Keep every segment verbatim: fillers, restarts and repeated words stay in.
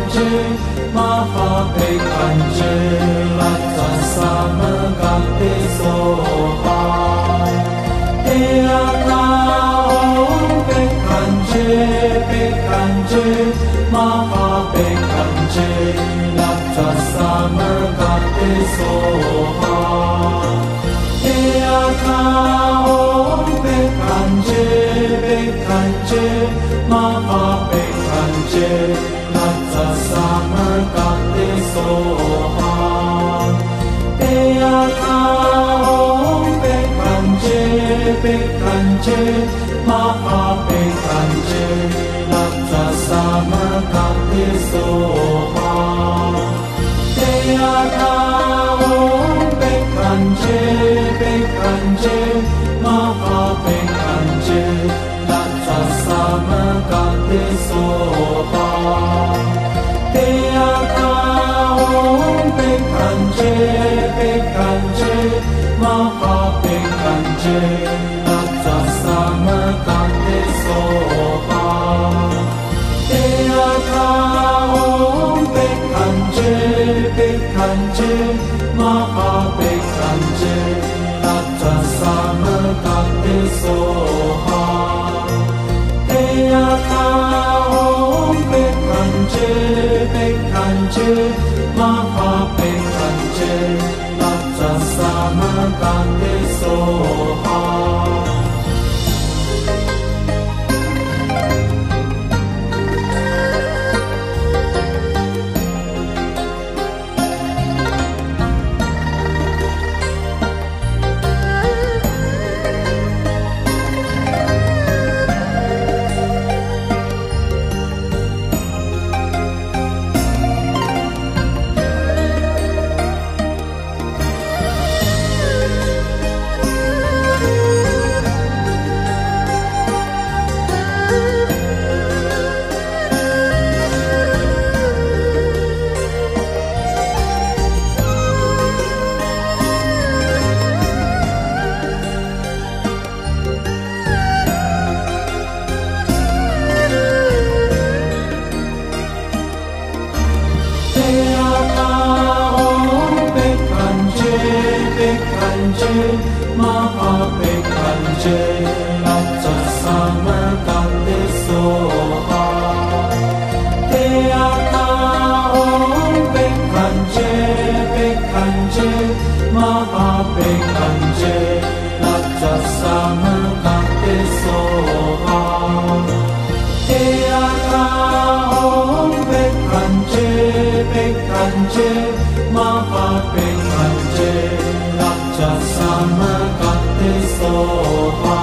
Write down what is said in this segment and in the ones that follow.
Bekanje, Maha Bekanje, Lata Samagate Soha. Eaka Om Bekanje, Bekanje, Maha Bekanje, Lata Samagate Soha. Eaka Om Bekanje, Bekanje, Maha Bekanje, Lata Samagate Soha. Eaka Om Bekanje, Bekanje, Maha Bekanje, Lata Samagate Soha. Eaka Om Bekanje, Bekanje, Maha Bekanje, Lata Samagate Soha. Eaka Om Bekanje, Bekanje, Maha Bekanje, Lata Samagate Soha. Eaka Om Bekanje, Bekanje, Maha Bekanje, Lata Samagate Soha. Eaka Om Bekanje, Bekanje, Maha Bekanje, Lata Samagate Soha. Eaka Om Bekanje, Bekanje, Maha Bekanje, Lata Samagate Soha. Eaka Om Bekanje, Bekanje, Maha Bekanje, Lata Samagate Soha. Eaka Om Bekanje, Bekanje, Maha Bekanje, Lata Samagate Soha.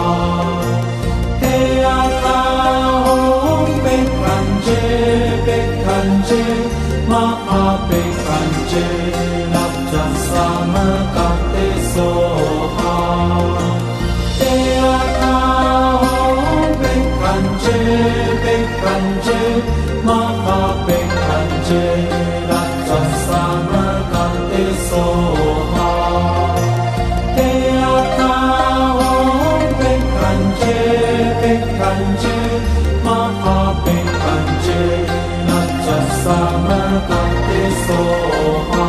Eaka Om Bekanje, Bekanje, Maha Bekanje, Lata Samagate Soha. Eaka Om Bekanje, Bekanje, Maha Bekanje, Lata Samagate Soha. Eaka Om Bekanje, Bekanje, Maha Bekanje, Lata Samagate Soha.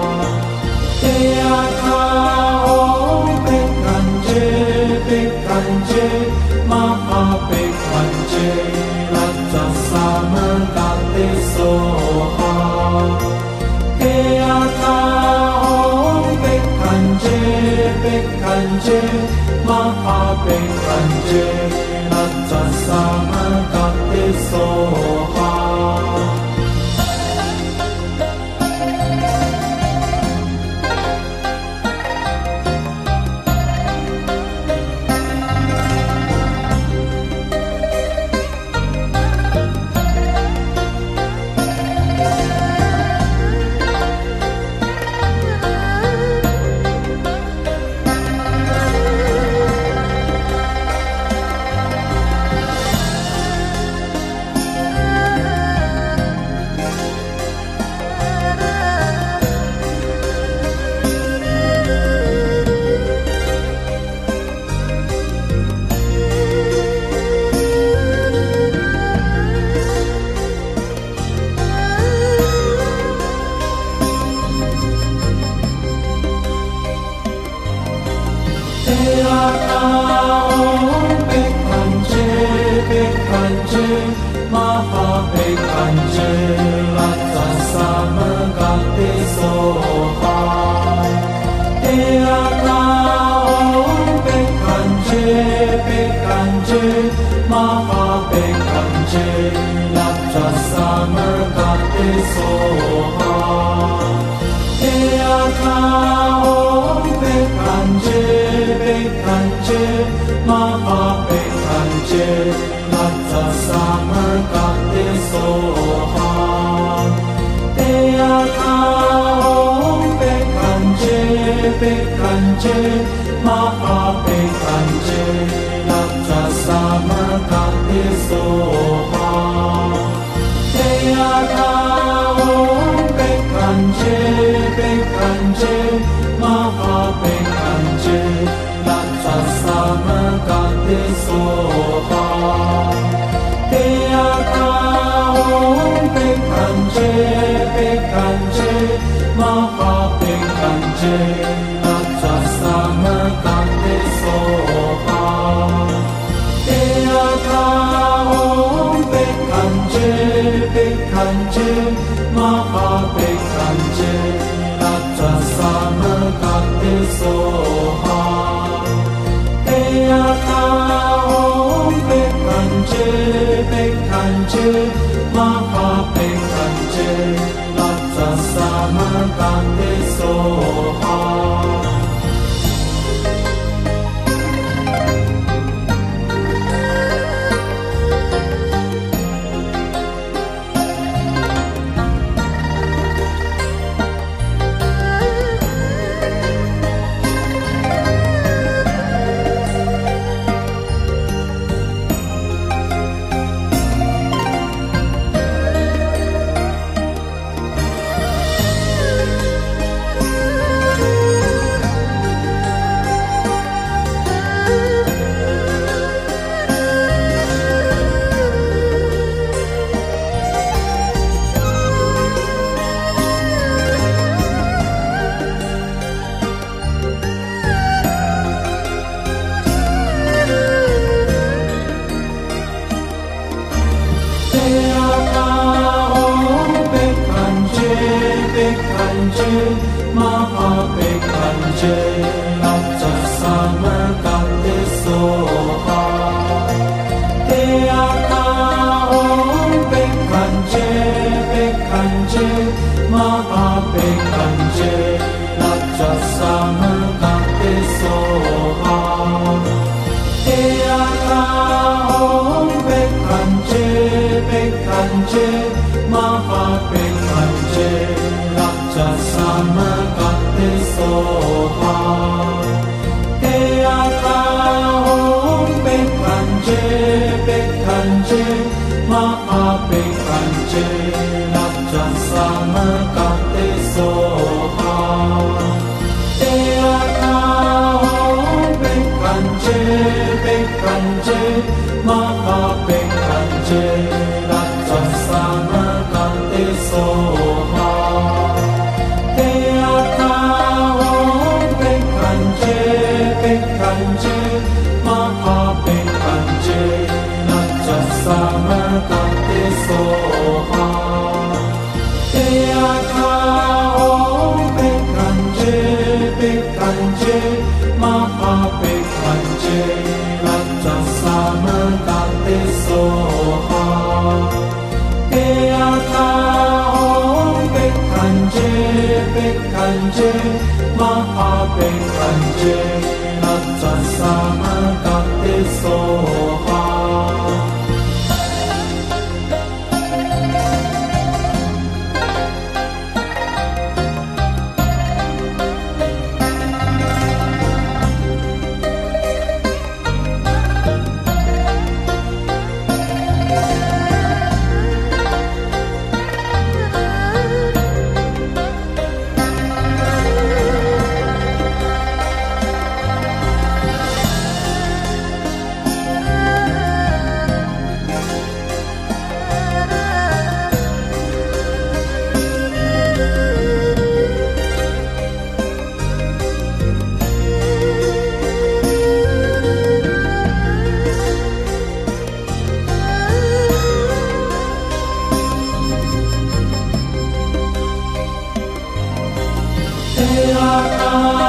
Eaka Om Bekanje, Bekanje, Maha Bekanje, Lata Samagate Soha. Eaka Om Bekanje, Bekanje, Maha Bekanje, Lata Samagate Soha.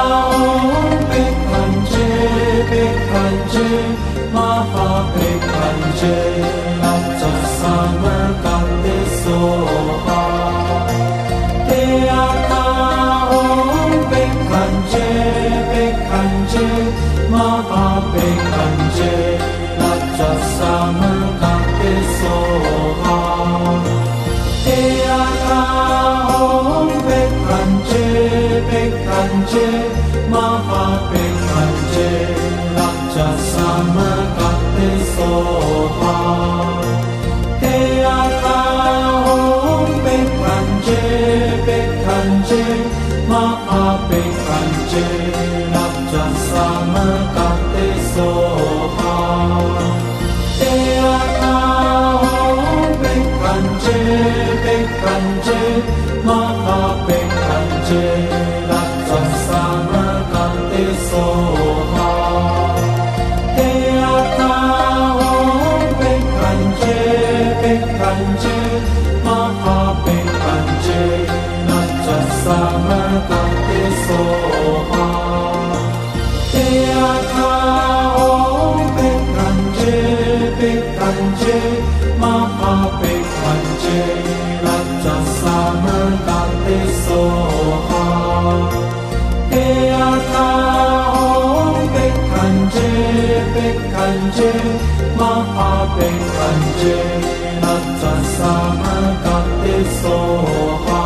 Om Bekanje, Bekanje, Maha Bekanje, Raja Samarkande Soha. Teaka Om Bekanje, Bekanje, Maha Bekanje, Raja Samarkande Soha. Teaka Om Bekanje, Bekanje, Maha Bekanje, Raja Samarkande Soha. Teaka Om Bekanje, Bekanje, Maha Bekanje, Raja Samarkande Soha. Teaka Om Bekanje, Bekanje, Maha Bekanje, Raja Samarkande Soha. Teaka Om Bekanje, Bekanje, Maha Bekanje, Raja Samarkande Soha. Teaka Om Bekanje, Bekanje, Maha Bekanje, Raja Samarkande Soha. Teaka Om Bekanje, Bekanje, Maha Bekanje, Raja Samarkande Soha.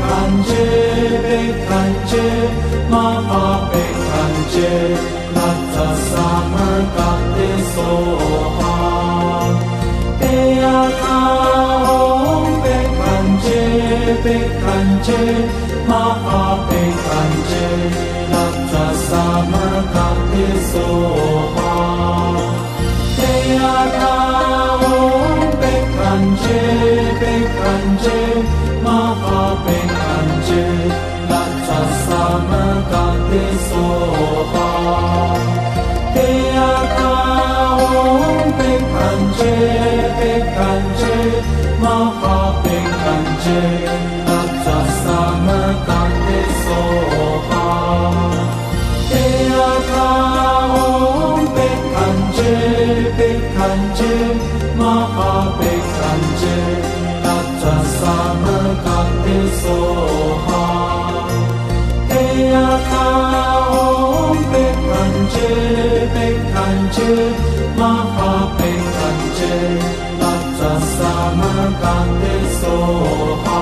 Maha Bekanje, Raja Samakate Soha Tea Kaom Pekanje Pekanje Maha Pekanje Raja Samakate Soha Tea Kaom Pekanje Pekanje Maha Pekanje Raja Samakate Soha Tea Kaom Pekanje Pekanje Maha Pekanje Raja Samakate Soha Tea Kaom Pekanje Pekanje Maha Pekanje Raja Samakate Soha Tea Kaom Pekanje Pekanje Maha Pekanje Raja Samakate Soha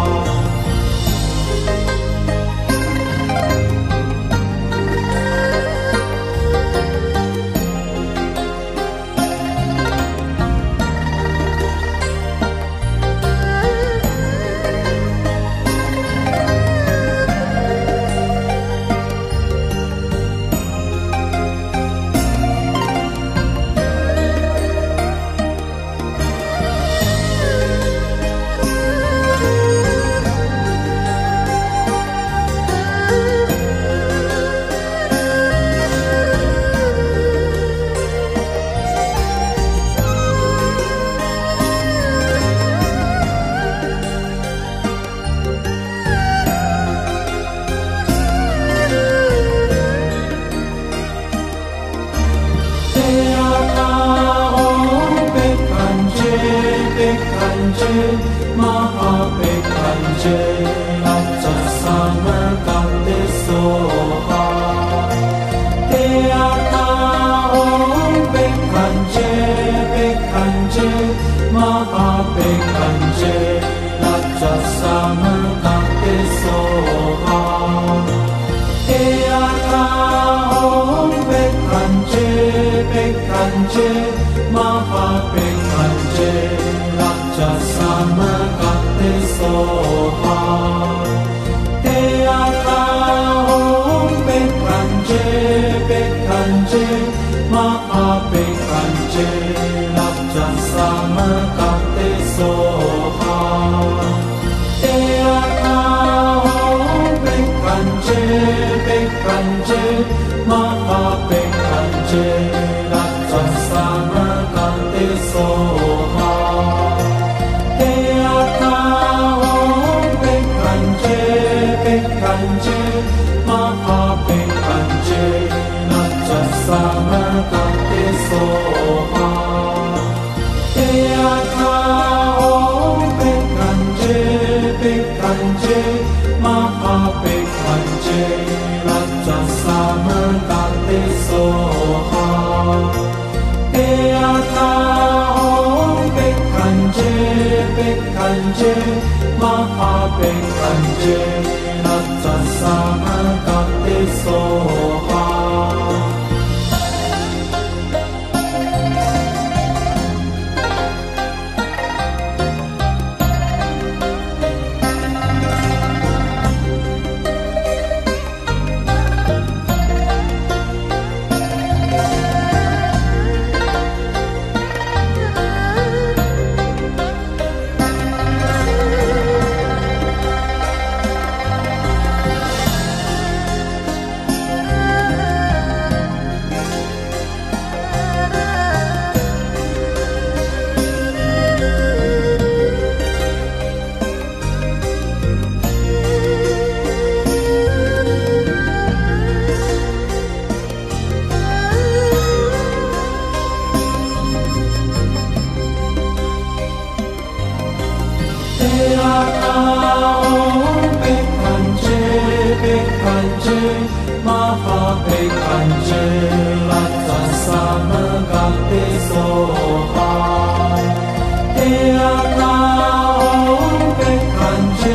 Maha Pekanje Raja Samakate Soha Tea Kaom Pekanje Pekanje Maha Pekanje Raja Samakate Soha Tea Kaom Pekanje Pekanje Maha Pekanje Raja Samakate Soha Tea Kaom Pekanje Pekanje Maha Pekanje Raja Samakate Soha Tea Kaom Pekanje Pekanje Maha Pekanje Raja Samakate Soha Tea Kaom Pekanje Pekanje Maha Pekanje Raja Samakate Soha Tea Kaom Pekanje Pekanje Maha Pekanje Raja Samakate Soha Tea Kaom Pekanje Pekanje Maha Pekanje Raja Samakate Soha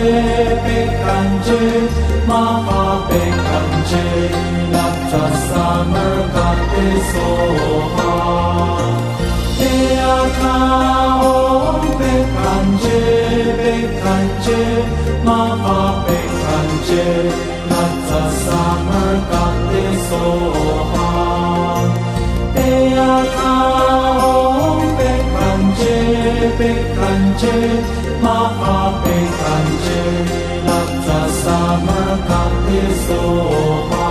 Maha Pekanje Raja samagate soha Teaka om Bekanje Bekanje Maha Bekanje Natsa samagate soha Teaka om Bekanje Bekanje Maha Bekanje Natsa samagate soha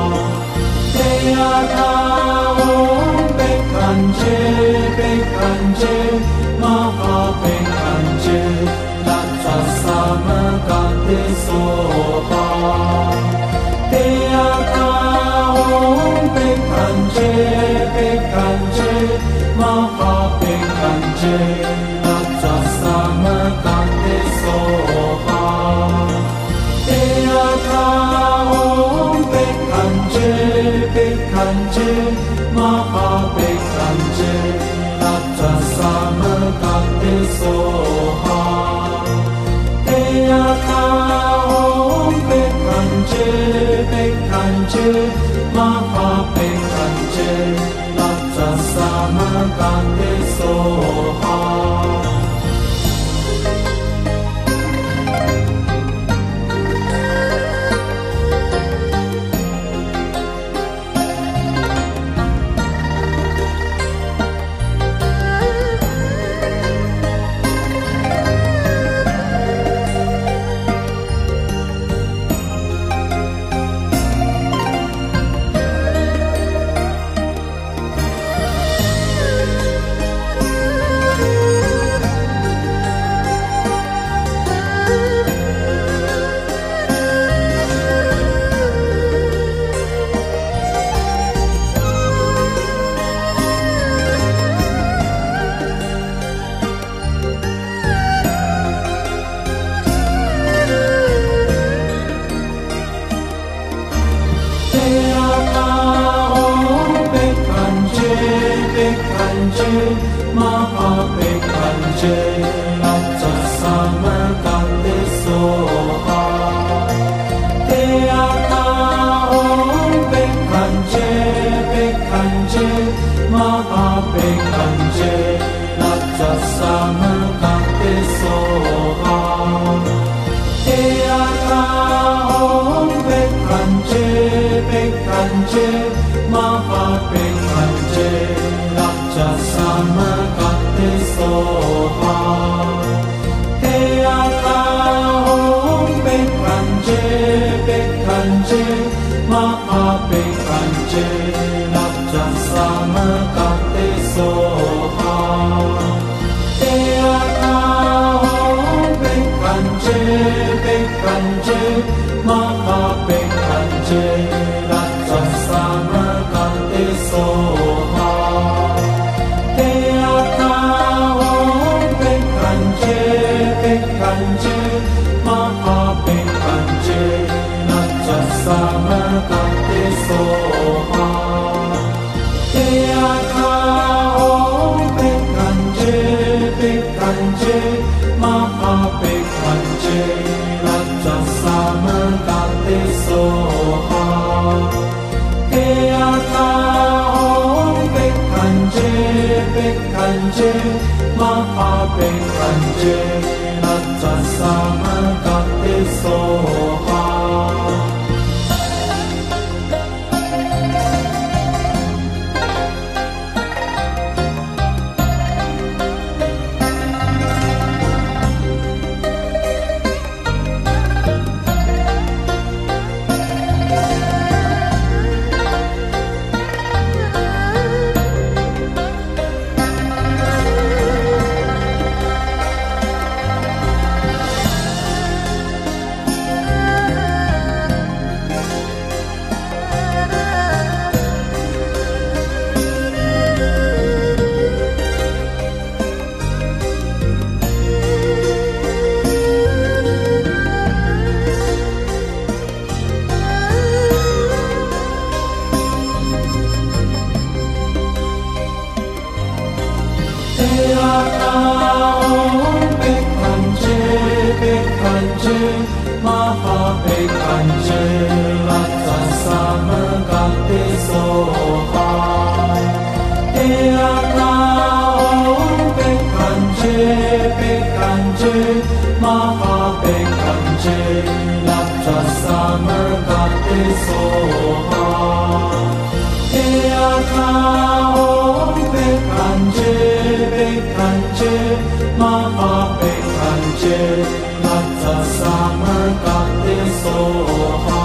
Teaka om Bekanje Bekanje Maha Bekanje Natsa samagate soha Teaka om Bekanje Bekanje Maha Bekanje Natsa samagate soha Teaka om Bekanje Bekanje Maha Bekanje Natsa samagate soha Teaka om Bekanje Bekanje Maha Bekanje Natsa samagate soha Maha Bekanje Natsa samagate soha Teaka om Bekanje Bekanje Maha Bekanje Natsa samagate soha Teaka om Bekanje Bekanje Maha Bekanje Natsa samagate soha Teaka om Bekanje Bekanje Maha Bekanje Natsa samagate soha Teaka om Bekanje Bekanje Maha Bekanje Natsa samagate soha Teaka om Bekanje Bekanje Maha Bekanje Natsa samagate soha Teaka om Bekanje Bekanje Maha Bekanje Natsa samagate soha Teaka om Bekanje Bekanje Maha Bekanje Natsa samagate soha Teaka om Bekanje Bekanje Maha Bekanje Natsa samagate soha samarkate soha Ea kao bekanje bekanje maha bekanje Natsa samarkate soha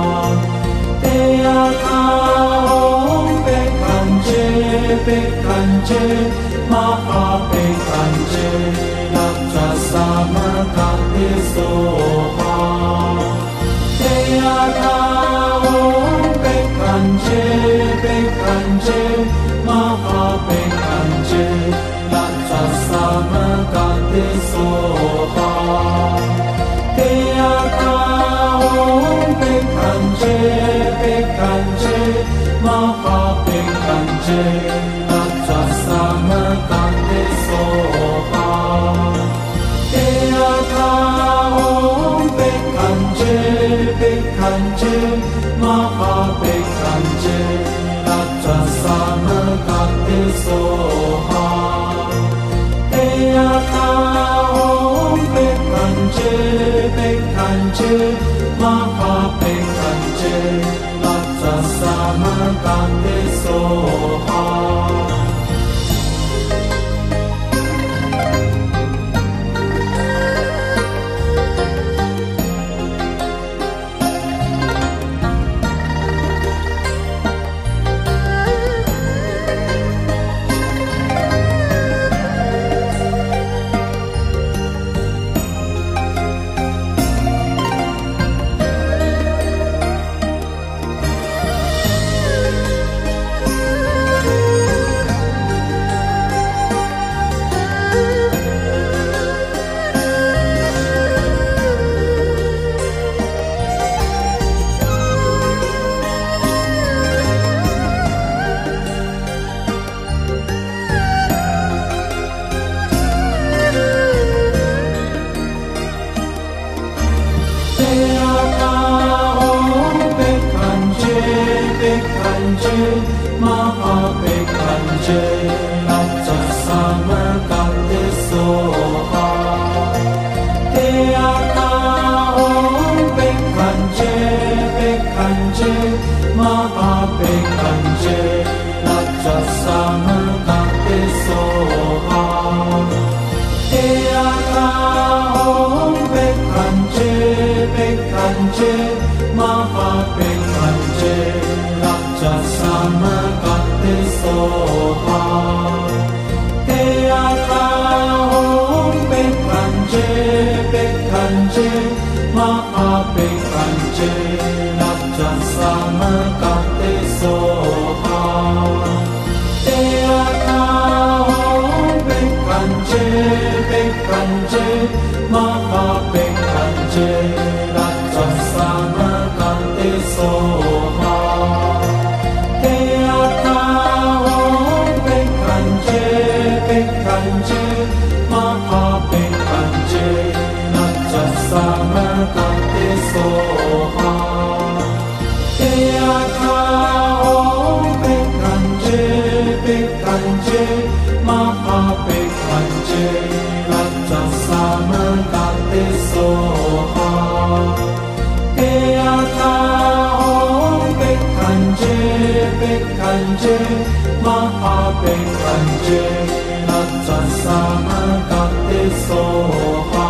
Ea kao bekanje bekanje maha bekanje Natsa samarkate soha Ea kao bekanje bekanje maha bekanje Natsa samarkate soha Ea kao bekanje bekanje maha bekanje Natsa samarkate soha Ea kao bekanje bekanje maha bekanje Natsa samarkate soha Ea kao bekanje bekanje maha bekanje Natsa samarkate soha maha bekanje Natsa samarkate soha Ea kao bekanje bekanje maha bekanje Natsa samarkate soha Ea kao bekanje bekanje maha bekanje Natsa samarkate soha Ea kao bekanje bekanje maha bekanje Natsa samarkate soha Ea kao bekanje bekanje maha bekanje Natsa samarkate soha Ea kao bekanje bekanje maha bekanje Natsa samarkate soha Ea kao bekanje bekanje maha bekanje Natsa samarkate soha Ea kao bekanje bekanje maha bekanje Natsa samarkate soha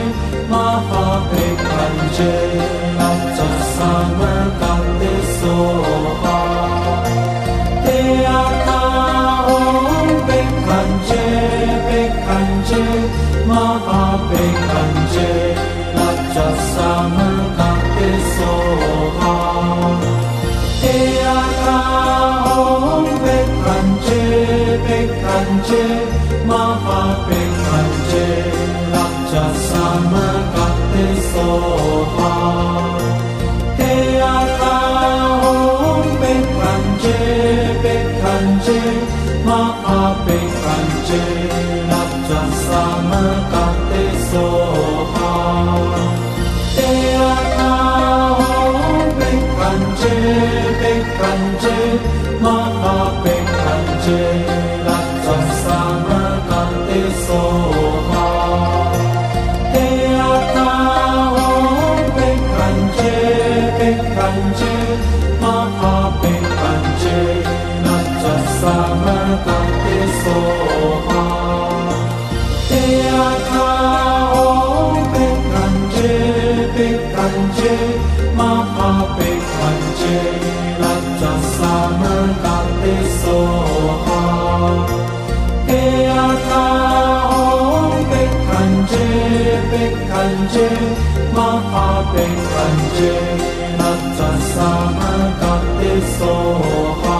Maha Bekanje Natsa Samarkate So Teaka Om Pekkanje Pekkanje Maha Pekkanje Raja Samagate Soha Teaka Om Pekkanje Pekkanje Maha Pekkanje Raja Samagate Soha Teaka Om Pekkanje Pekkanje Maha Pekkanje Raja Samagate Soha Teaka Om Pekkanje Pekkanje Maha Pekkanje Raja Samagate Soha Teaka Om Pekkanje Pekkanje Maha Pekkanje Raja Samagate Soha Teaka Om Pekkanje Pekkanje Maha Pekkanje Raja Samagate Soha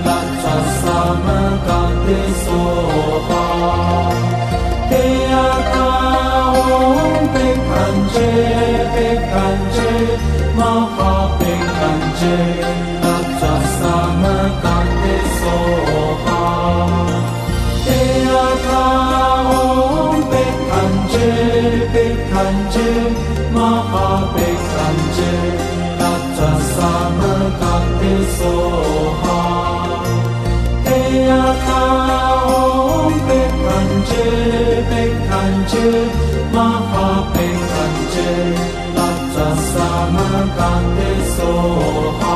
Raja Sama Kate Soha Te Ata Om Pekanje Pekanje Maha Pekanje Raja Sama Kate Soha Te Ata Om Pekanje Pekanje Maha Pekanje Raja Sama Kate Soha Te Ata Om Pekanje Pekanje Maha Pekanje Raja Sama Kate Soha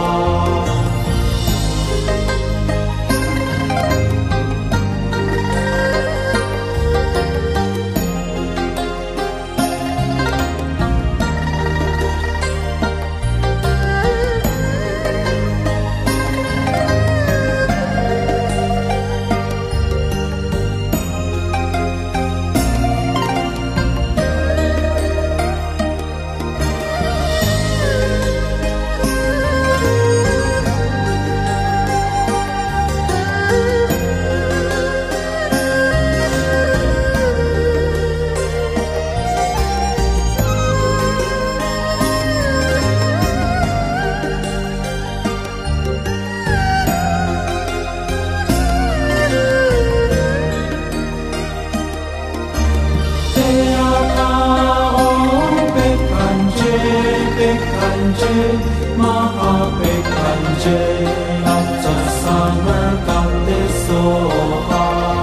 Maha Pekanje Raja Sama Kate Soha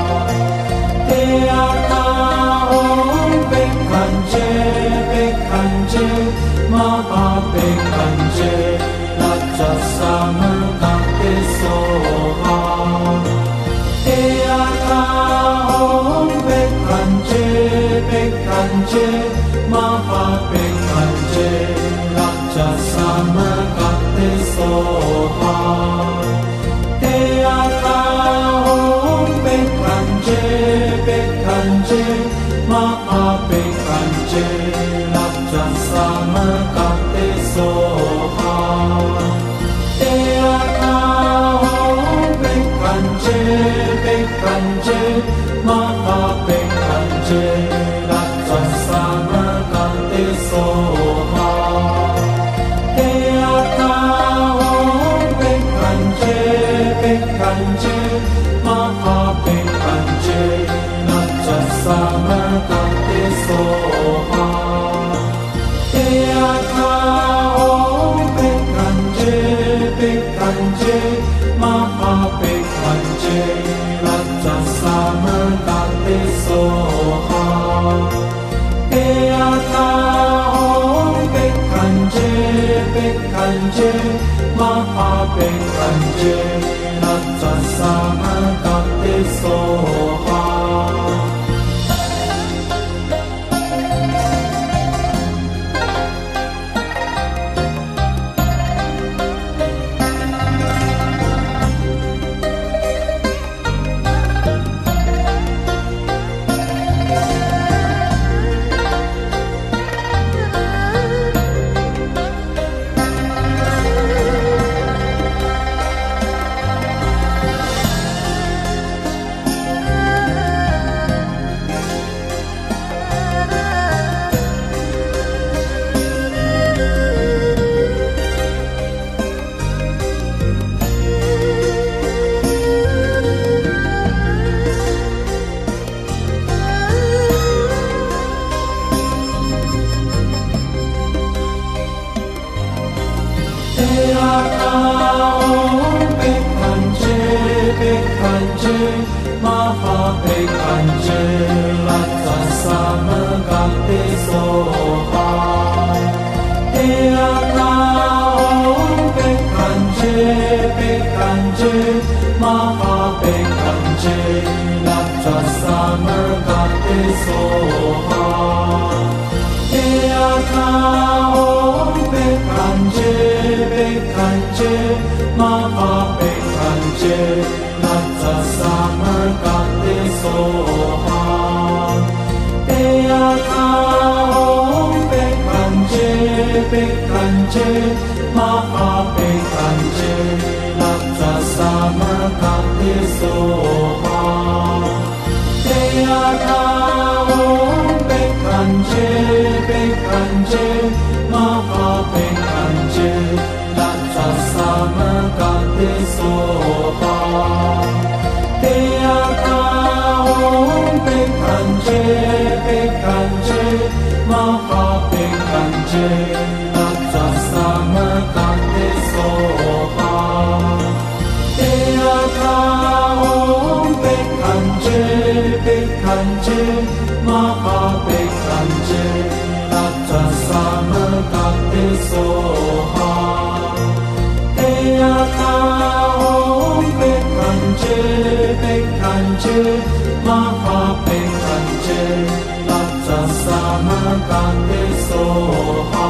Te Ata Om Pekanje Pekanje Maha Pekanje Raja Sama Kate Soha Te Ata Om Pekanje Pekanje Maha Pekanje Raja Sama Kate Soha Te Ata Om Pekanje Pekanje Maha Pekanje Raja Sama Kate Soha Te Ata Om Pekanje Pekanje Maha Pekanje Raja Sama Kate Soha Te Ata Om Pekanje Pekanje Maha Pekanje Raja Sama Kate Soha Te Ata Om Pekanje Pekanje Maha Pekanje Raja Sama Kate Soha Te Ata Om Pekanje Pekanje Maha Pekanje Raja Sama Kate Soha Maha Pekanje Raja Sama Kate Soha Te Ata Om Pekanje Pekanje Maha Pekanje Raja Sama Kate Soha Te Ata Om Pekanje Pekanje Maha Pekanje Raja Sama Kate Soha Te Ata Om Pekanje Pekanje Maha Pekanje Raja Sama sama kate soha te ata om bekanje bekanje maha bekanje lata sama kate soha te ata om bekanje bekanje maha bekanje lata sama kate soha te ata om bekanje bekanje maha bekanje lata sama kate soha te ata om bekanje bekanje maha bekanje lata sama kate soha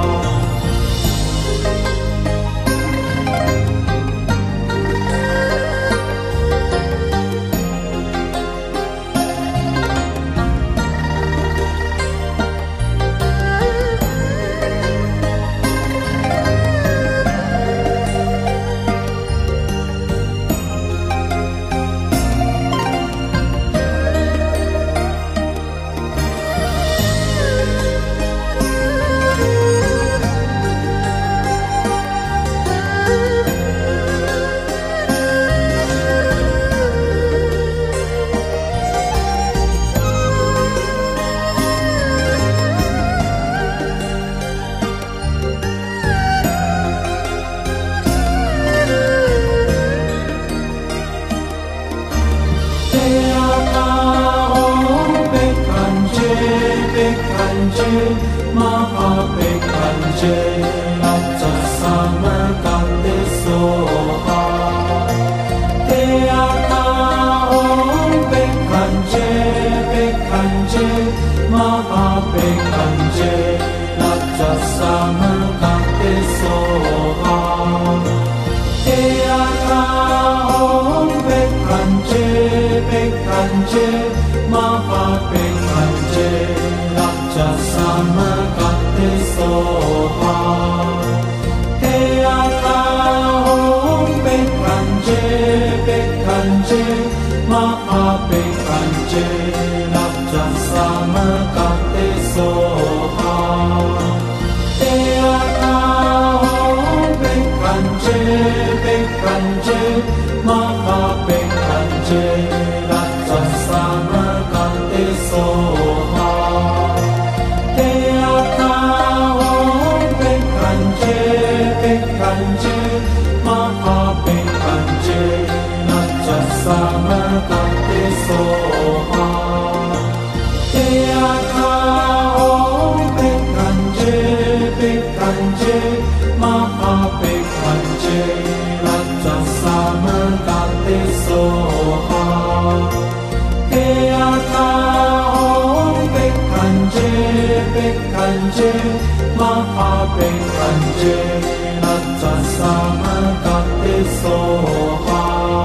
maha bekanje lata sama kate soha te ata om bekanje bekanje maha bekanje lata sama kate soha te ata om bekanje bekanje maha bekanje lata sama kate soha te ata om bekanje bekanje maha bekanje lata sama kate soha te ata om bekanje bekanje maha bekanje lata sama kate soha te ata om bekanje bekanje maha bekanje lata sama kate soha te ata om bekanje bekanje maha bekanje lata sama kate soha te ata om bekanje bekanje maha bekanje lata sama kate soha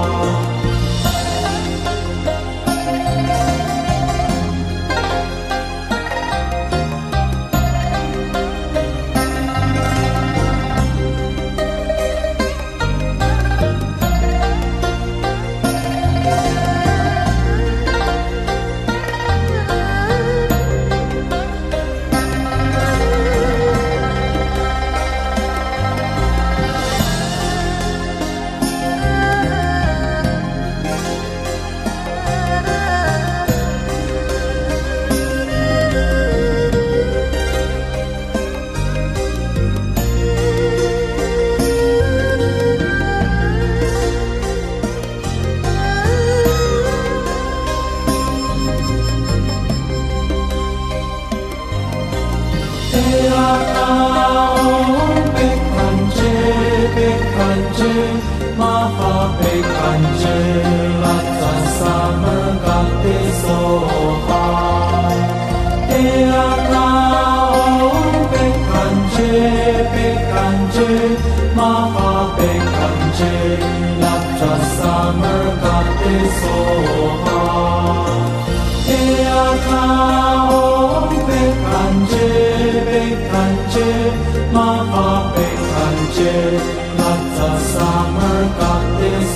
maha bekanje lata sama kate soha te ata om bekanje bekanje maha bekanje lata sama kate soha te ata om bekanje bekanje maha bekanje lata sama kate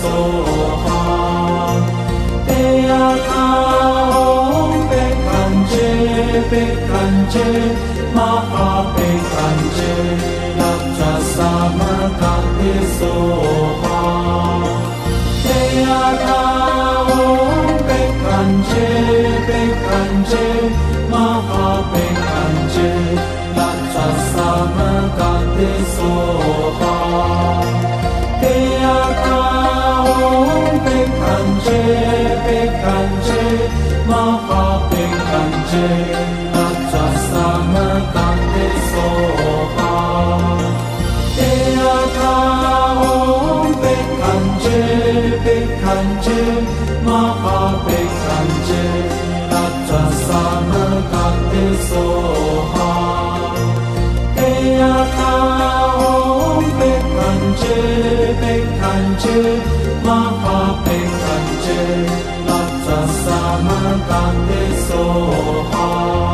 soha te atao pe kanje pe kanje maha pe kanje lakcha sama kate soha te atao pe kanje pe kanje maha pe kanje lakcha sama kate soha te atao pe kanje pe kanje maha pe kanje lakcha sama kate soha te atao pe kanje pe kanje maha pe kanje lakcha sama kate soha te atao pe kanje pe kanje maha pe kanje lakcha sama kate soha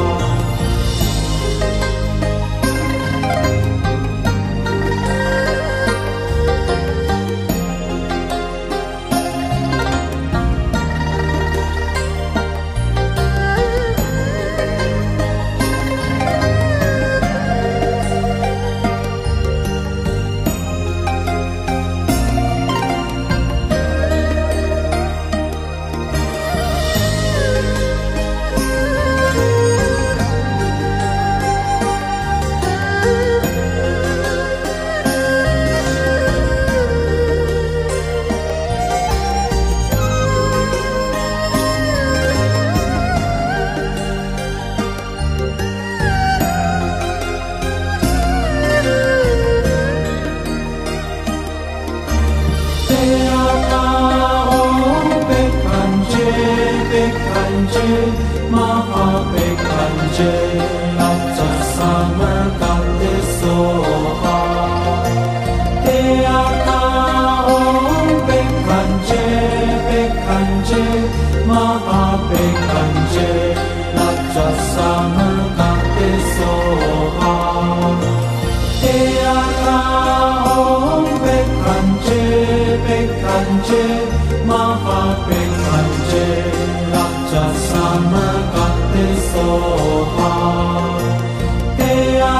maha pe kanje lakcha sama kate soha te atao pe kanje pe kanje maha pe kanje lakcha sama kate soha te atao pe kanje pe kanje maha pe kanje lakcha sama kate soha te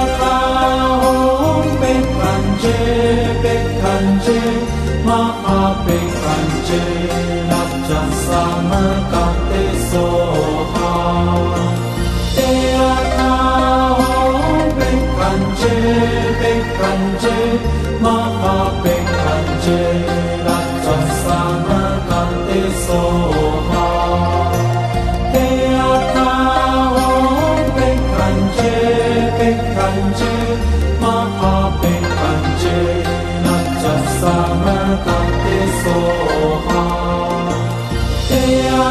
atao pe kanje pe kanje maha pe kanje lakcha sama kate soha te atao pe kanje pe kanje maha pe kanje lakcha sama kate soha te atao pe kanje pe kanje maha pe kanje lakcha sama kate soha te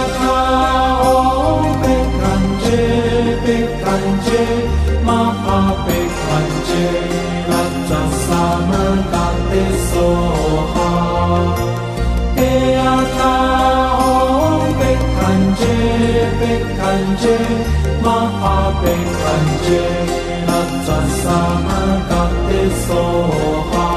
atao pe kanje pe kanje maha pe kanje lakcha sama kate soha te atao pe kanje pe kanje maha pe kanje lakcha sama kate soha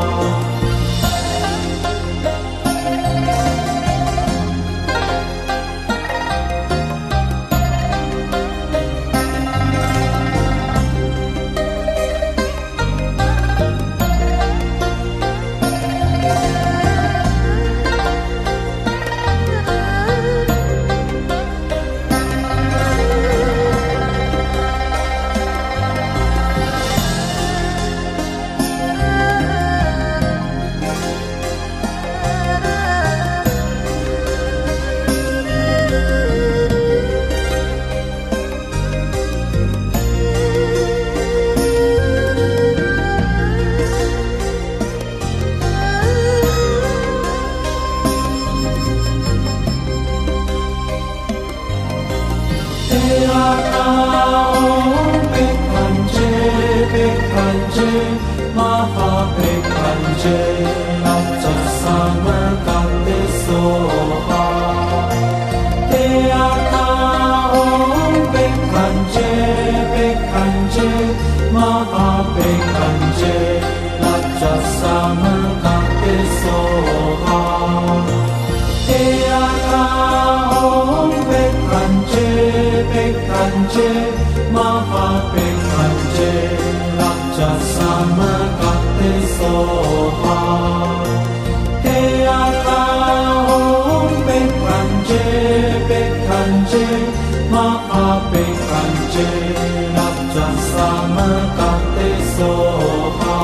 maha pe kanje lakcha sama kate soha te atao pe kanje pe kanje maha pe kanje lakcha sama kate soha Om Bekanje, Bekanje, Maha Bekanje, Raja Samakate Soha. Teata Om Bekanje, Bekanje, Maha Bekanje, Raja Samakate Soha.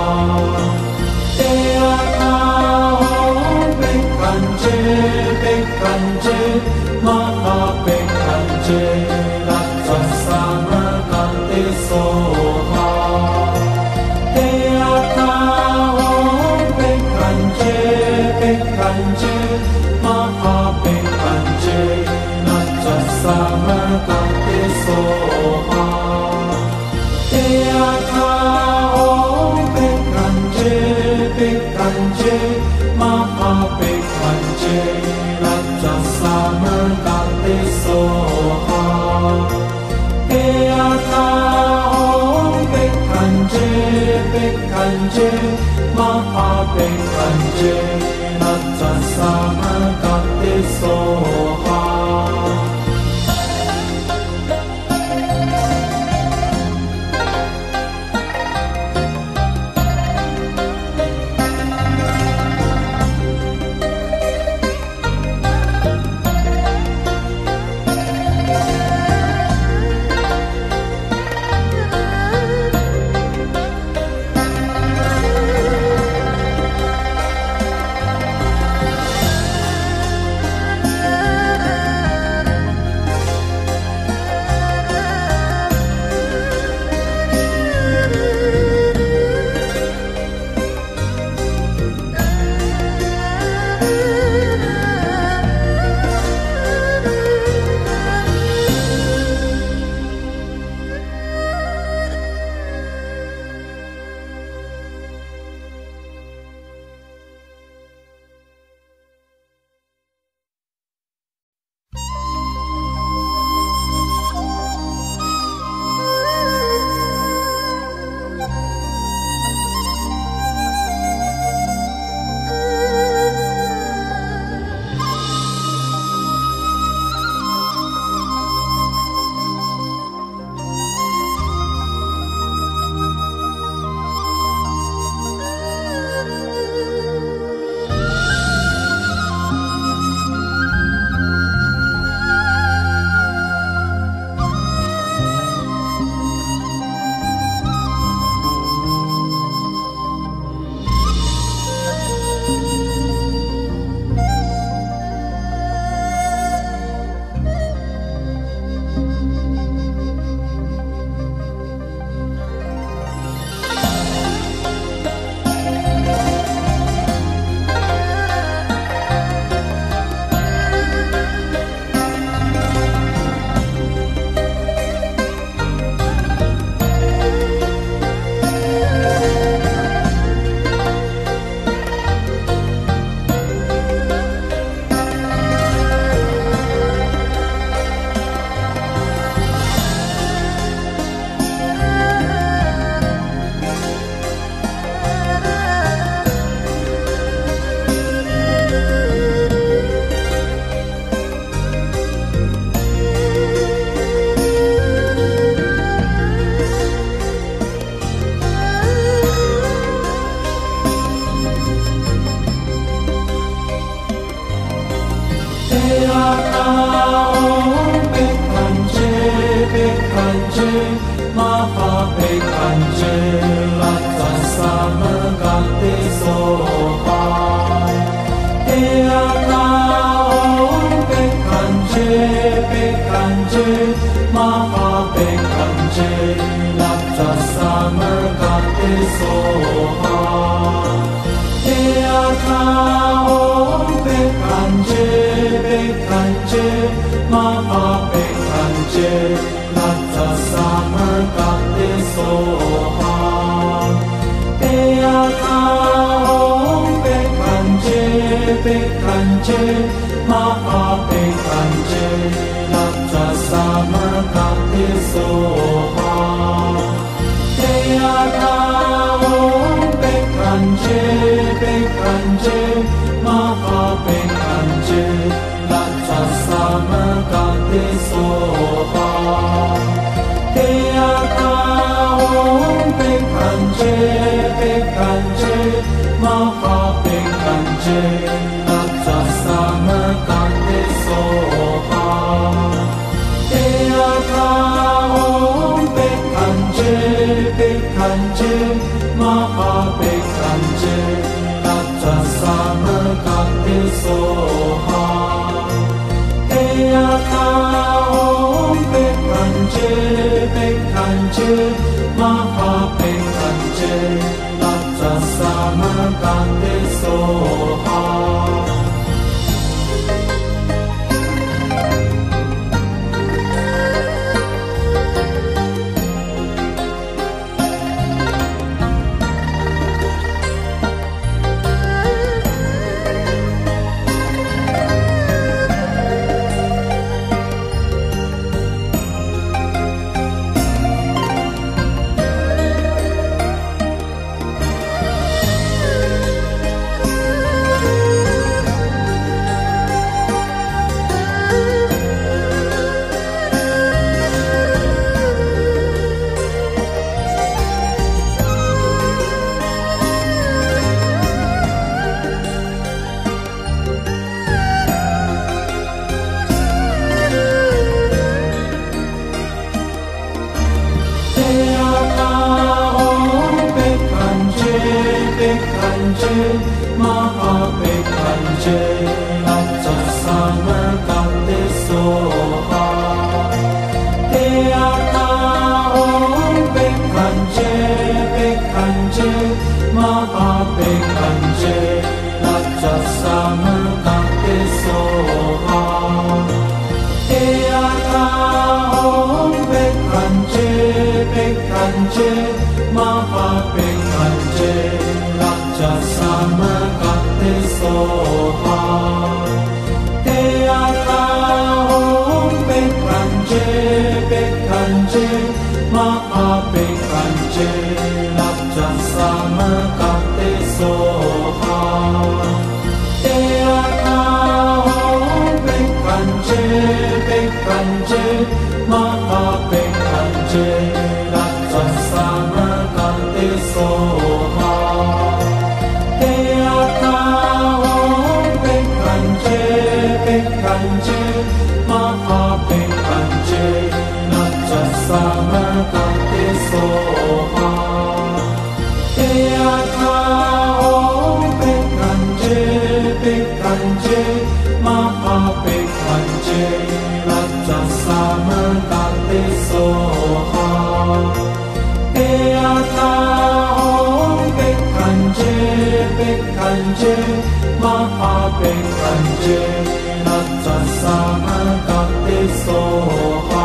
Teata Om Bekanje, Bekanje, Maha Bekanje, Raja Samakate Soha. Teata Om Bekanje, Bekanje, Maha Bekanje, Raja Samakate Soha. Teata Om Bekanje, Bekanje, Maha Bekanje, Raja Samakate Soha. Teata Om Bekanje, Bekanje, Maha Bekanje, Raja Samakate Soha. Maha Bekanje, Raja Samakate Soha. Teata Om Bekanje, Bekanje, Maha Bekanje, Raja Samakate Soha. Teata Om Bekanje, Bekanje, Maha Bekanje, Raja Samakate Soha. Teata Om Bekanje, Bekanje, Maha Bekanje, Raja Samakate Soha. Teata Om Bekanje, Bekanje, Maha Bekanje, Raja Bekanje, Mahabekanje, Raja Samakate Soha. Eyaka Om Bekanje, Bekanje, Mahabekanje, Raja Samakate Soha. Mahabekanje, Raja Samakate Soha. Eyaka Om Bekanje, Bekanje, Mahabekanje, Raja Samakate Soha. Eyaka Om Bekanje, Bekanje, Mahabekanje, Raja Samakate Soha. Eyaka Om Bekanje, Bekanje, Mahabekanje, Raja Samakate Soha. Eyaka Om Bekanje, Bekanje, Mahabekanje, Raja Samakate Soha. Eyaka Om Bekanje, Bekanje, Mahabekanje, Raja Samakate Soha. Eyaka Om Bekanje, Bekanje, Mahabekanje, Raja Samakate Soha. Eyaka Om Bekanje, Bekanje, Mahabekanje, Raja Samakate Soha.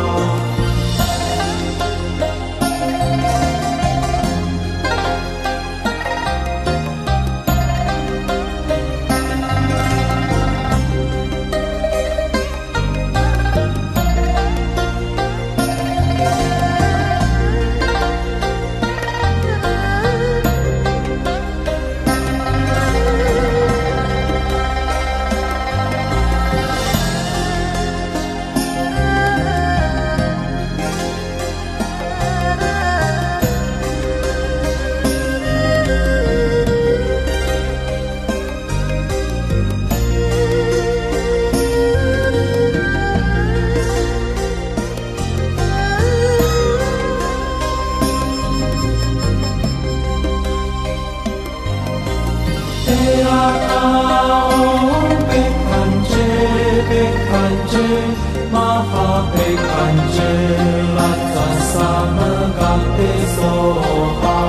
Eyaka Om Bekanje, Bekanje, Mahabekanje, Raja Samakate Soha.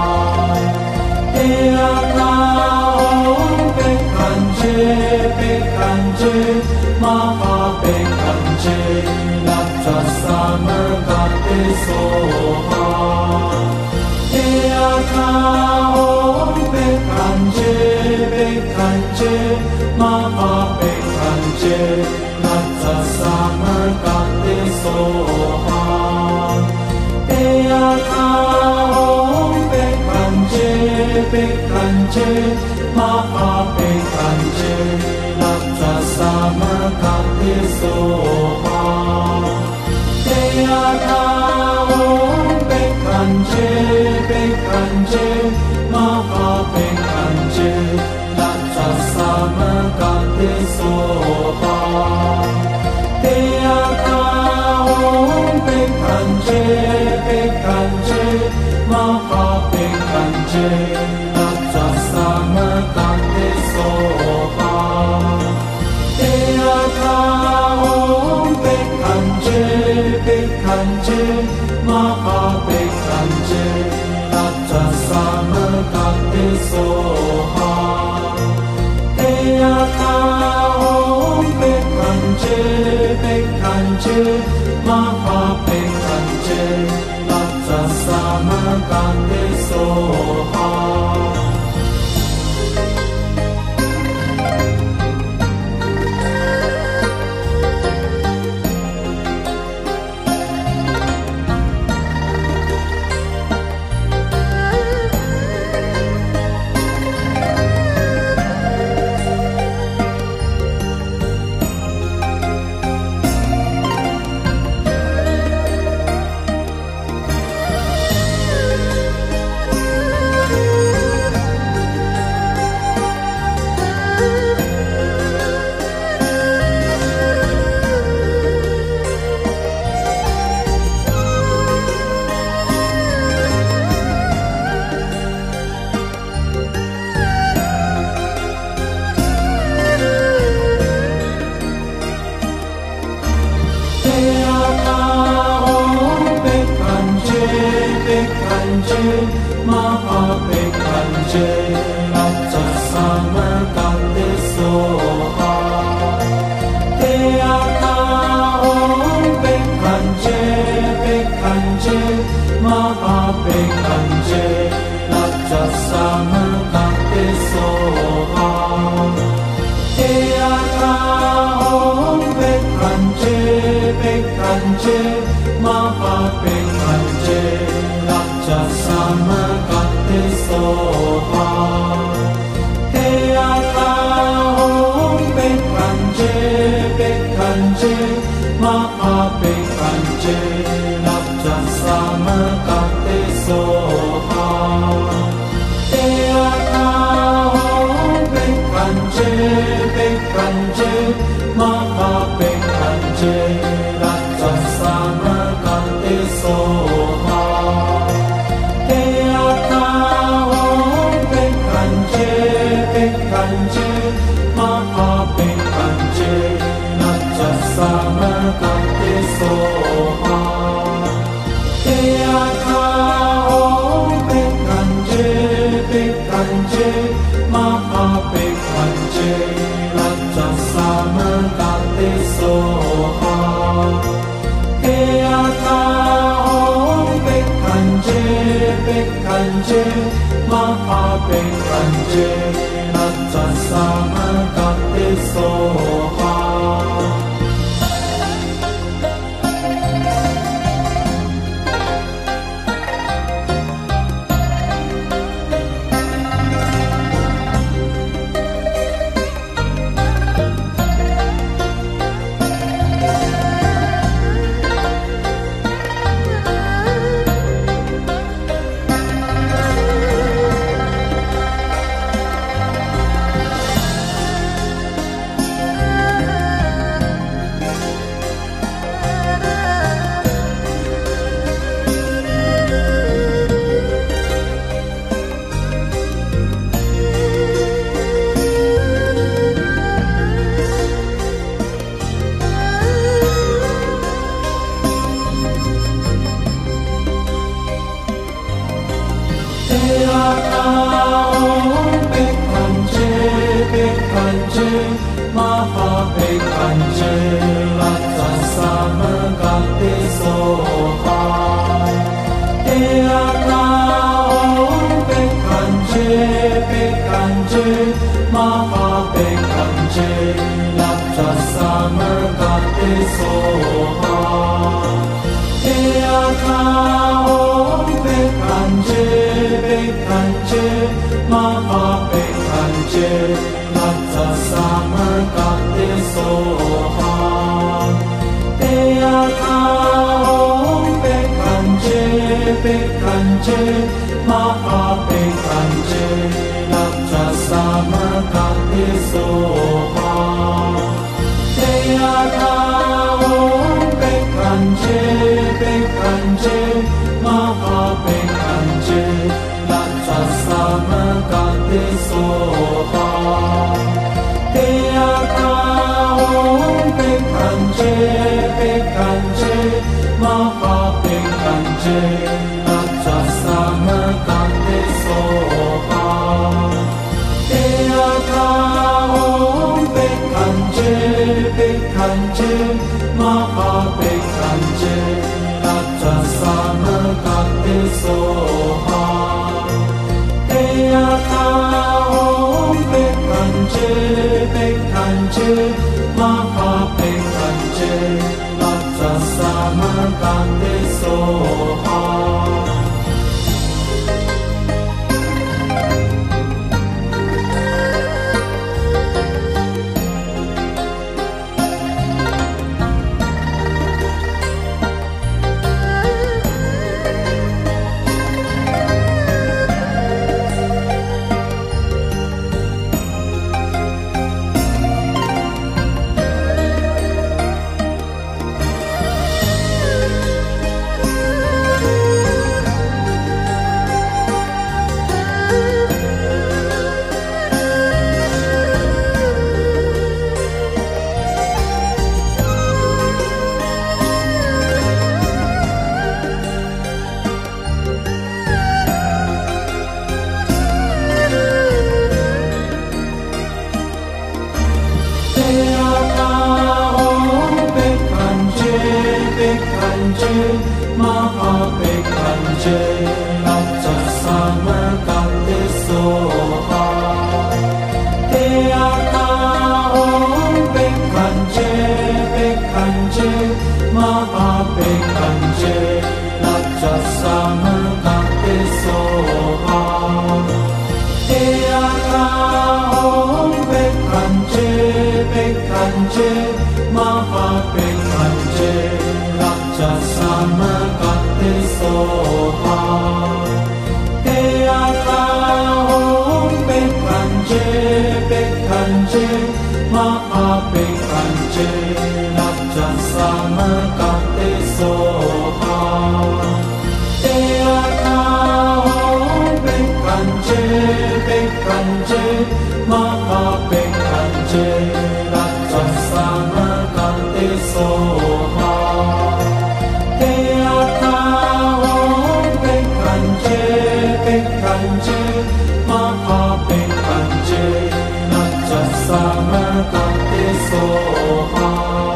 Eyaka Om Bekanje, Bekanje, Mahabekanje, Raja Samakate Soha. Eyaka Om Bekanje, Bekanje, Mahabekanje, Raja Samakate Soha. Eyaka Om Bekanje, Bekanje, Mahabekanje, Raja Samakate Soha. Eyaka Om Bekanje, Bekanje, Mahabekanje, Raja Samakate Soha. Eyaka Om Bekanje, Bekanje, Mahabekanje, Mahapekanje Raja Samakate Soha Eyata Om Pekanje Pekanje Mahapekanje Raja Samakate Soha Mahapekanje Raja Samakate Soha Eyata Om Pekanje Pekanje Mahapekanje Raja Samakate Soha Eyata Om Pekanje Pekanje Mahapekanje Raja Samakate Soha Eyata Om Pekanje Pekanje Mahapekanje Raja Samakate Soha Eyata Om Pekanje Pekanje Mahapekanje Raja Samakate Soha Eyata Om Pekanje Pekanje Mahapekanje Raja Samakate Soha Eyata Om Pekanje Pekanje Mahapekanje Raja Samakate Soha Eyata Om Pekanje Pekanje Mahapekanje Raja Samakate Soha Eyata Om Pekanje Pekanje Mahapekanje Raja Samakate Soha Eyata Om Pekanje Pekanje Mahapekanje Raja Samakate Soha Eyata Om Pekanje Pekanje Mahapekanje Raja Samakate Soha Eyata Om Pekanje Pekanje Mahapekanje Raja Samakate Soha Eyata Om Pekanje Pekanje Mahapekanje Raja Samakate Soha Eyata Om Pekanje Pekanje Mahapekanje Raja sama kate soha Ea kaom bekanje bekanje Maha bekanje Raja sama kate soha Ea kaom bekanje bekanje Maha bekanje Raja sama kate soha Maha bekanje Raja sama kate soha Ea kaom bekanje bekanje Maha bekanje Raja sama kate soha Ea kaom bekanje bekanje Maha bekanje Raja sama kate soha Ea kaom bekanje bekanje Maha bekanje Raja sama kate soha Ea kaom bekanje bekanje Maha bekanje Raja sama kate soha Ea kaom bekanje bekanje Maha bekanje Raja sama kate soha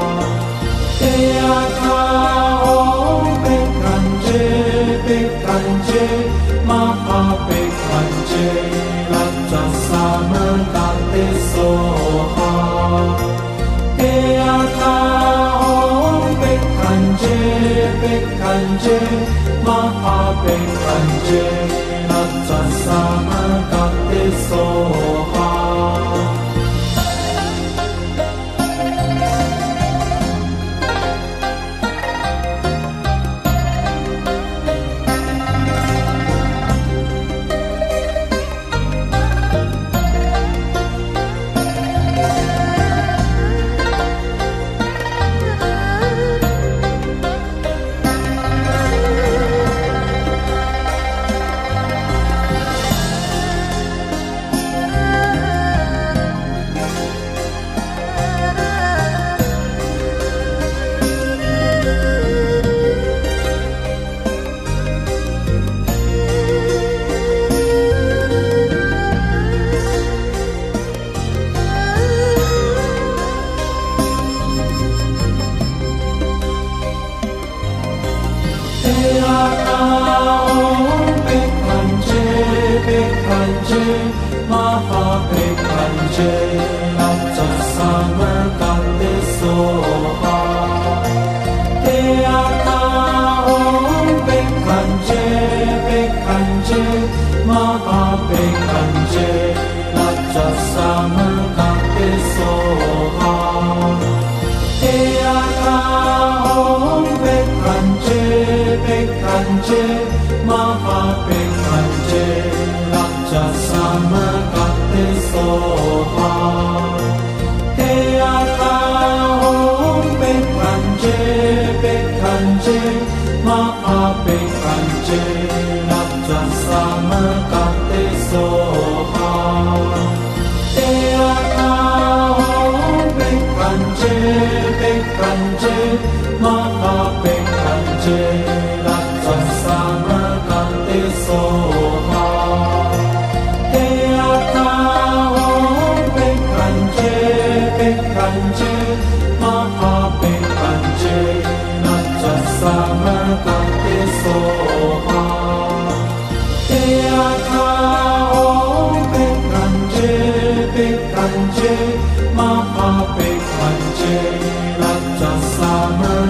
Ea kaom bekanje bekanje Maha bekanje Raja sama kate soha Ea kaom bekanje bekanje Maha bekanje Raja sama kate soha Ea kaom bekanje bekanje Maha bekanje Raja sama kate soha Ea kaom bekanje bekanje Maha bekanje Raja sama kate soha Ea kaom bekanje bekanje Maha bekanje Raja sama kate soha Ea kaom bekanje bekanje Maha bekanje Raja sama kate soha Ea kaom bekanje bekanje Maha bekanje Raja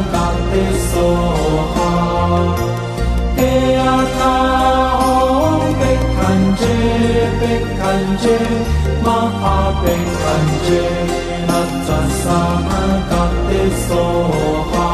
te soha Ea tao pekkanje pekkanje maha pekkanje Natsa sama te soha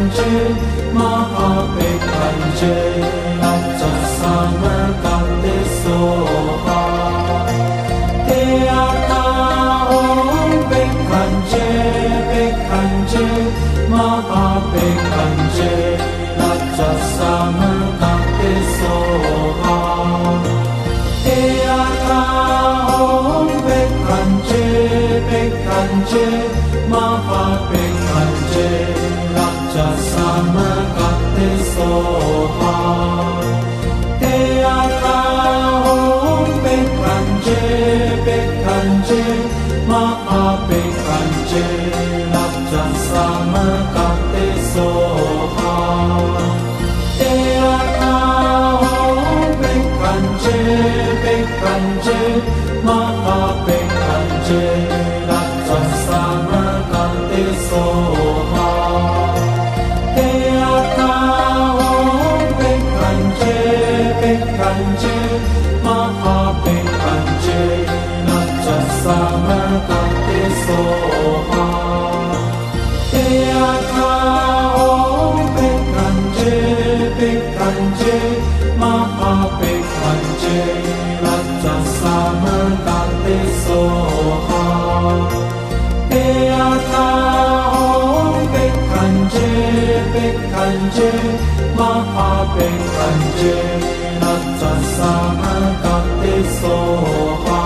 Bekanje, Maha Bekanje, Aja Samarkate Soha. Te Ata Om Bekanje, Bekanje, Maha Bekanje, Aja Samarkate Soha. Te Ata Om Bekanje, Bekanje, Maha Bekanje, Raja Samarkate Soha. Te Ata Om Bekanje, Bekanje, Maha Bekanje, Raja Samarkate Soha. Te Ata Om Bekanje, Bekanje, Maha Bekanje, Raja Samarkate Soha. Te Ata Om Bekanje, Bekanje, Maha Bekanje, Raja Samarkate Soha. Te Ata Om Bekanje, Bekanje, Maha Bekanje, Raja Samarkate Soha. Te Ata Om Bekanje, Bekanje, Maha Bekanje, Raja Samarkate Soha.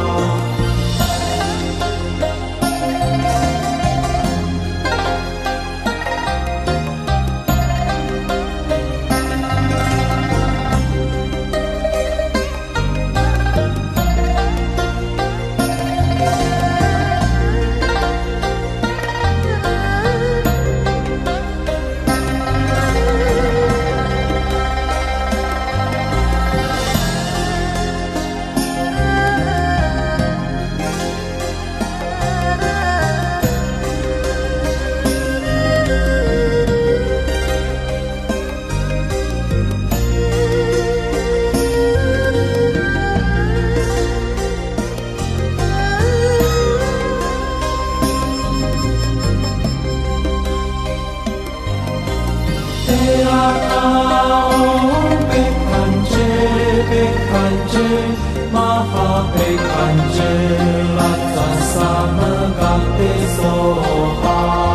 Te Ata Om Bekanje, Bekanje, Maha Bekanje, Raja Samarkate Soha.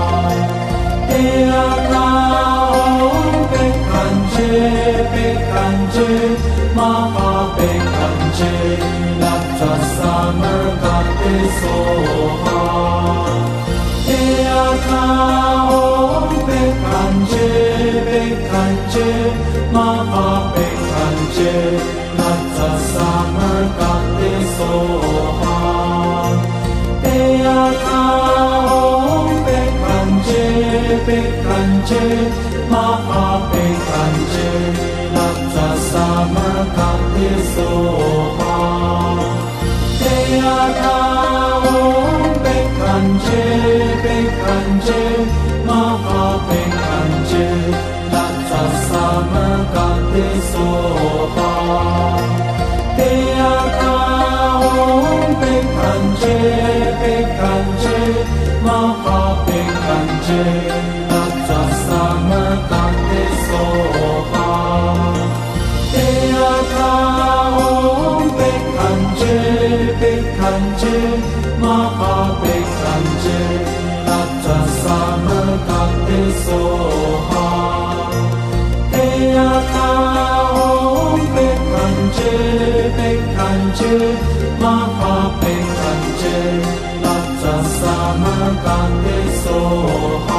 Te Ata Om Bekanje, Bekanje, Maha Bekanje, Raja Samarkate Soha. Te Ata Om Bekanje, Bekanje, Maha Bekanje, Raja Samarkate Soha. Te Ata Om Bekanje, Bekanje, Maha Bekanje, Raja Samarkate Soha. Te Ata Om Bekanje, Bekanje, Maha Bekanje, Raja Samarkate Soha. Te Ata Om Bekanje, Bekanje, Maha Bekanje, Raja Samarkate Soha. Te Ata Om Bekanje, Bekanje, Maha Bekanje, Raja Samarkate Soha. Te Ata Om Bekanje, Bekanje, Maha Bekanje, Raja Samarkate Soha.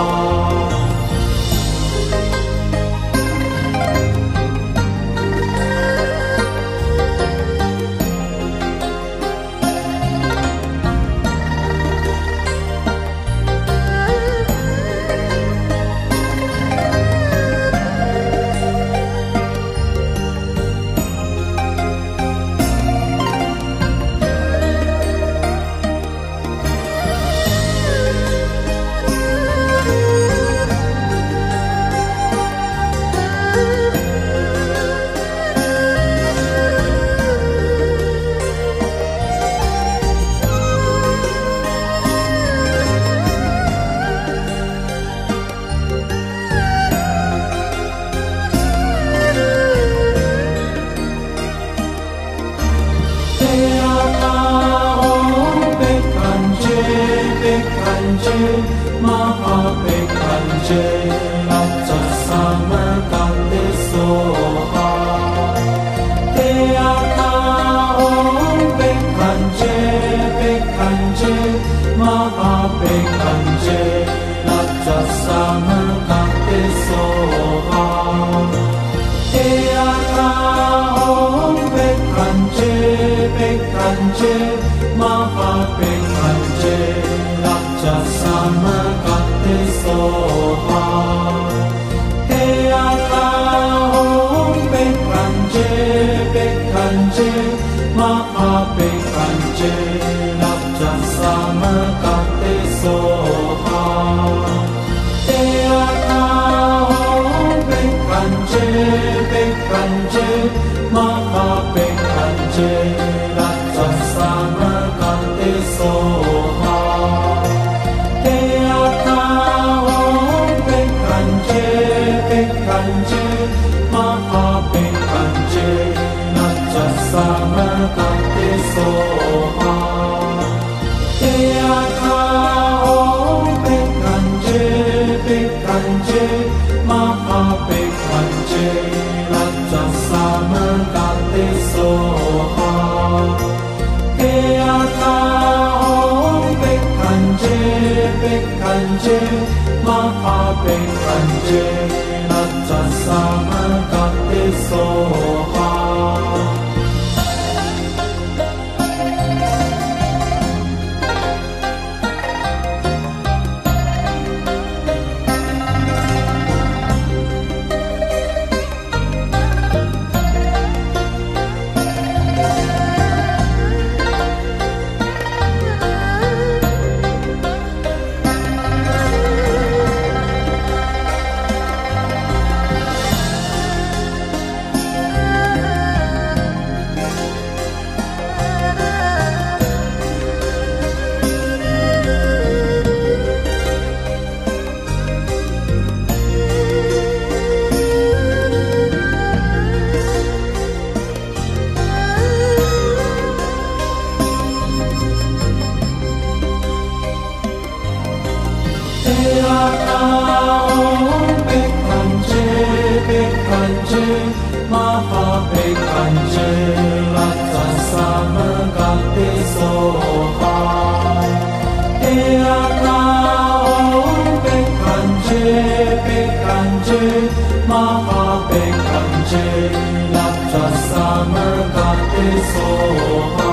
Bekanje, Maha Bekanje, Raja Samakate Soha. Teata Om Bekanje, Bekanje, Maha Bekanje, Raja Samakate Soha. Teata Om Bekanje, Bekanje, Maha Bekanje, Raja Samakate Soha. Teata Om Bekanje, Bekanje, Maha Bekanje, Raja Samakate Soha. Teata Om Bekanje, Bekanje, Maha Bekanje, Raja Samakate Soha. Teata Om Bekanje, Bekanje, Maha Bekanje, Raja Samakate Soha. Teata Om Bekanje, Bekanje, Maha Bekanje, Raja Samakate Soha. Teata Om Bekanje, Bekanje, Maha Bekanje, Raja Samakate Soha. Teata Om Bekanje, Bekanje, Maha Bekanje, Raja Samakate Soha. Teata Om Bekanje, Bekanje, Maha Bekanje, Raja Samakate Soha.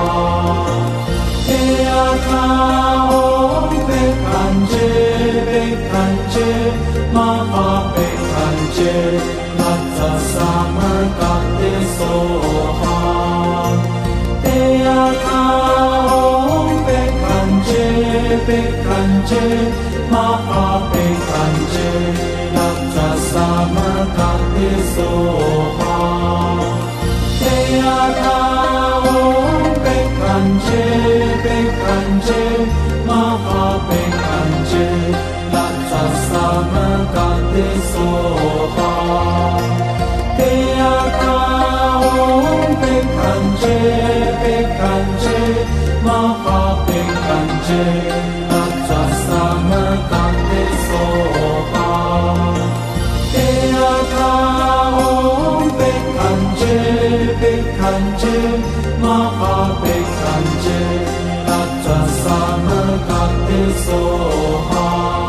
Teata Om Bekanje, Bekanje, Maha Bekanje, Raja Samakate Soha. Teata Om Bekanje, Bekanje, Maha Bekanje, Raja Samakate Soha. Teata Om Bekanje, Bekanje, Maha Bekanje, Raja Samakate Soha. Teata Om Bekanje, Bekanje, Maha Bekanje, Raja Samakate Soha. Teata Om Bekanje, Bekanje, Maha Bekanje, Raja Samakate Soha.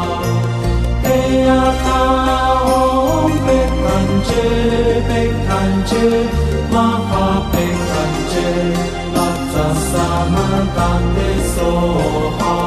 Teata Om Bekanje, Bekanje, Maha Bekanje, Raja Samakate Soha.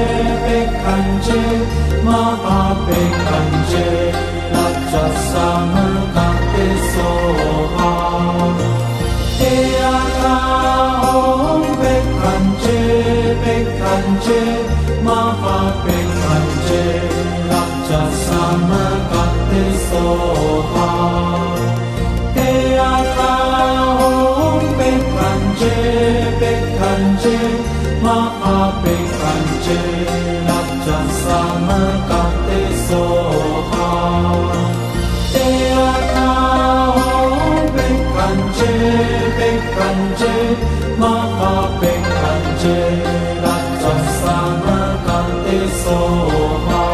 Bekanje, Maha Bekanje, Raja Sama Kate Soha. Eaka Om Bekanje, Bekanje, Maha Bekanje, Raja Sama Kate Soha. Eaka Om Bekanje, Bekanje, Maha Bekanje, Raja Sama Kate Soha. Eaka Om Bekanje, Bekanje, Maha Bekanje, Raja Sama Kate Soha.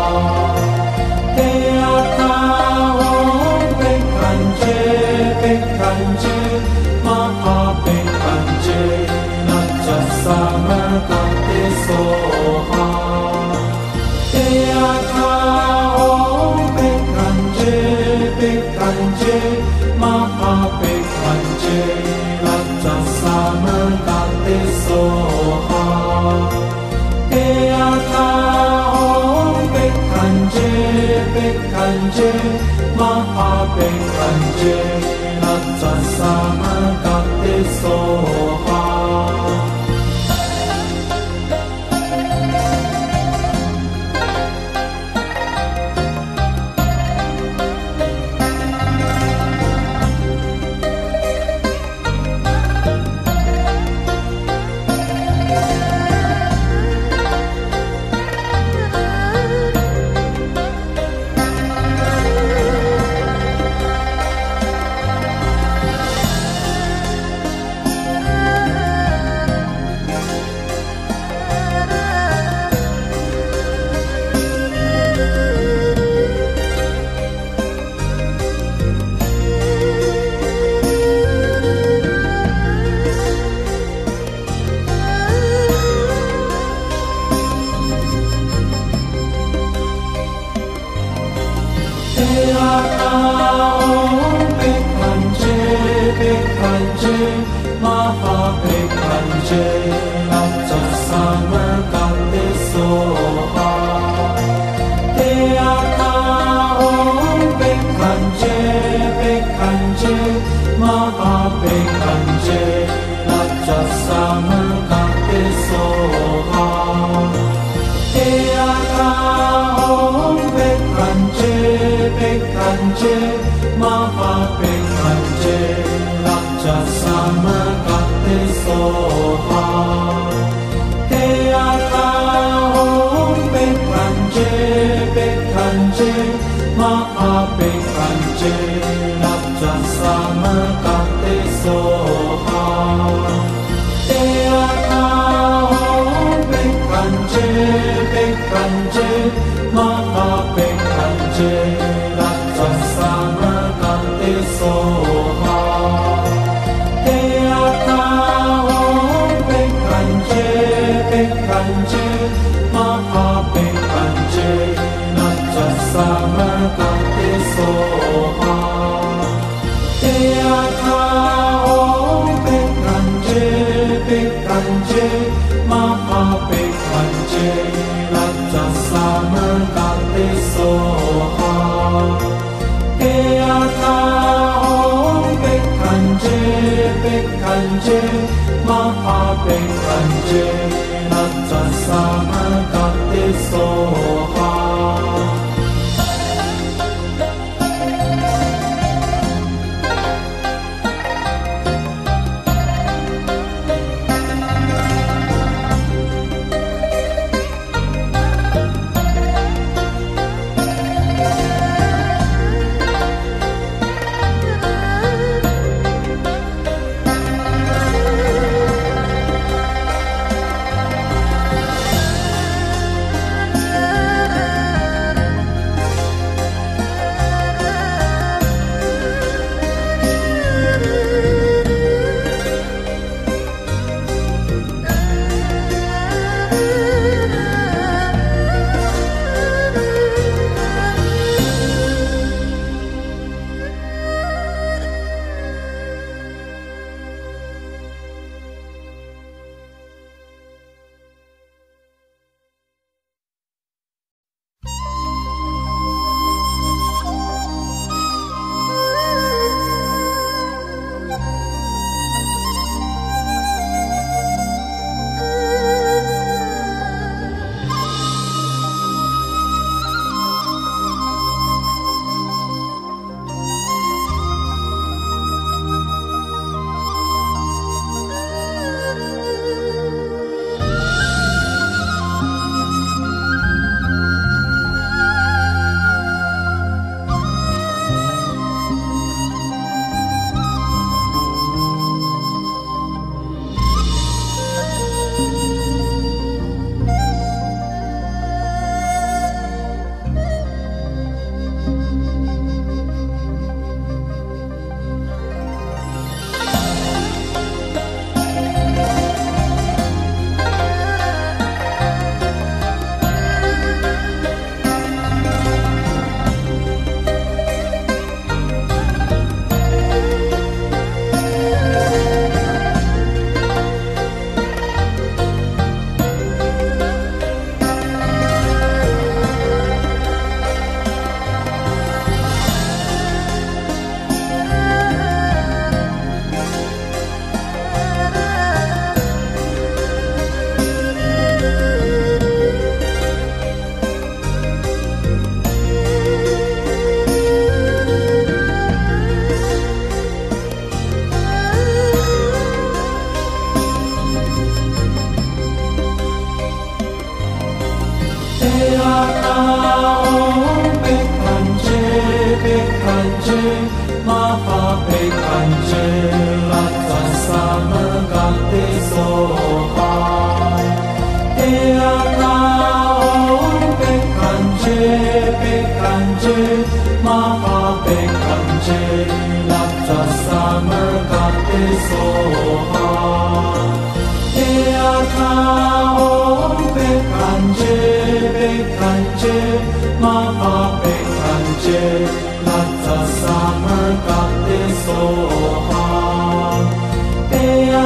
Eaka Om Bekanje, Bekanje, Maha Bekanje, Raja Sama Kate Soha. Eaka Om Bekanje, Bekanje, Maha Bekanje, Raja Sama Kate Soha. Eaka Om Bekanje, Bekanje, Maha Bekanje, Raja Sama Kate Soha. Eaka Om Bekanje, Bekanje, Maha Bekanje, Raja Sama Kate Soha. Eaka Om Bekanje, Bekanje, Maha Bekanje, Raja Sama Kate Soha. Eaka Om Bekanje, Bekanje, Maha Bekanje, Raja Sama Kate Soha. Eaka Om Bekanje, Bekanje, Maha Bekanje, Raja Sama Kate Soha. Eaka Om Bekanje, Bekanje, Maha Bekanje, Raja Sama Kate Soha. Eaka Om Bekanje, Bekanje, Maha Bekanje, Raja Sama Kate Soha. Eaka Om Bekanje, Bekanje, Maha Bekanje, Raja Sama Kate Soha. Eaka Om Bekanje, Bekanje, Maha Bekanje, Raja Sama Kate Soha. Te atao Bekanje, Bekanje, Maha Bekanje, Lata Samagate Soha. Te atao Bekanje, Bekanje, Maha Bekanje, Lata Samagate Soha. Te atao Bekanje, Bekanje, Maha Bekanje, Lata Samagate Soha. Te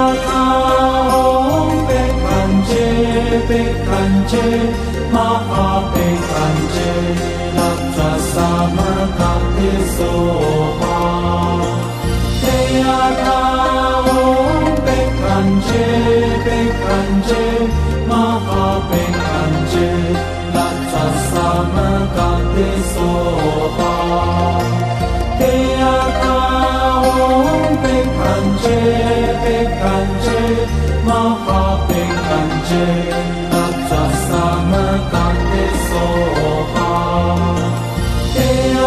atao Bekanje, Bekanje, Maha Bekanje, Lata Samagate Soha. Te atao Bekanje, Bekanje, Maha Bekanje, Lata Samagate Soha. Te atao Bekanje, Bekanje, Maha Bekanje, Lata Samagate Soha. Te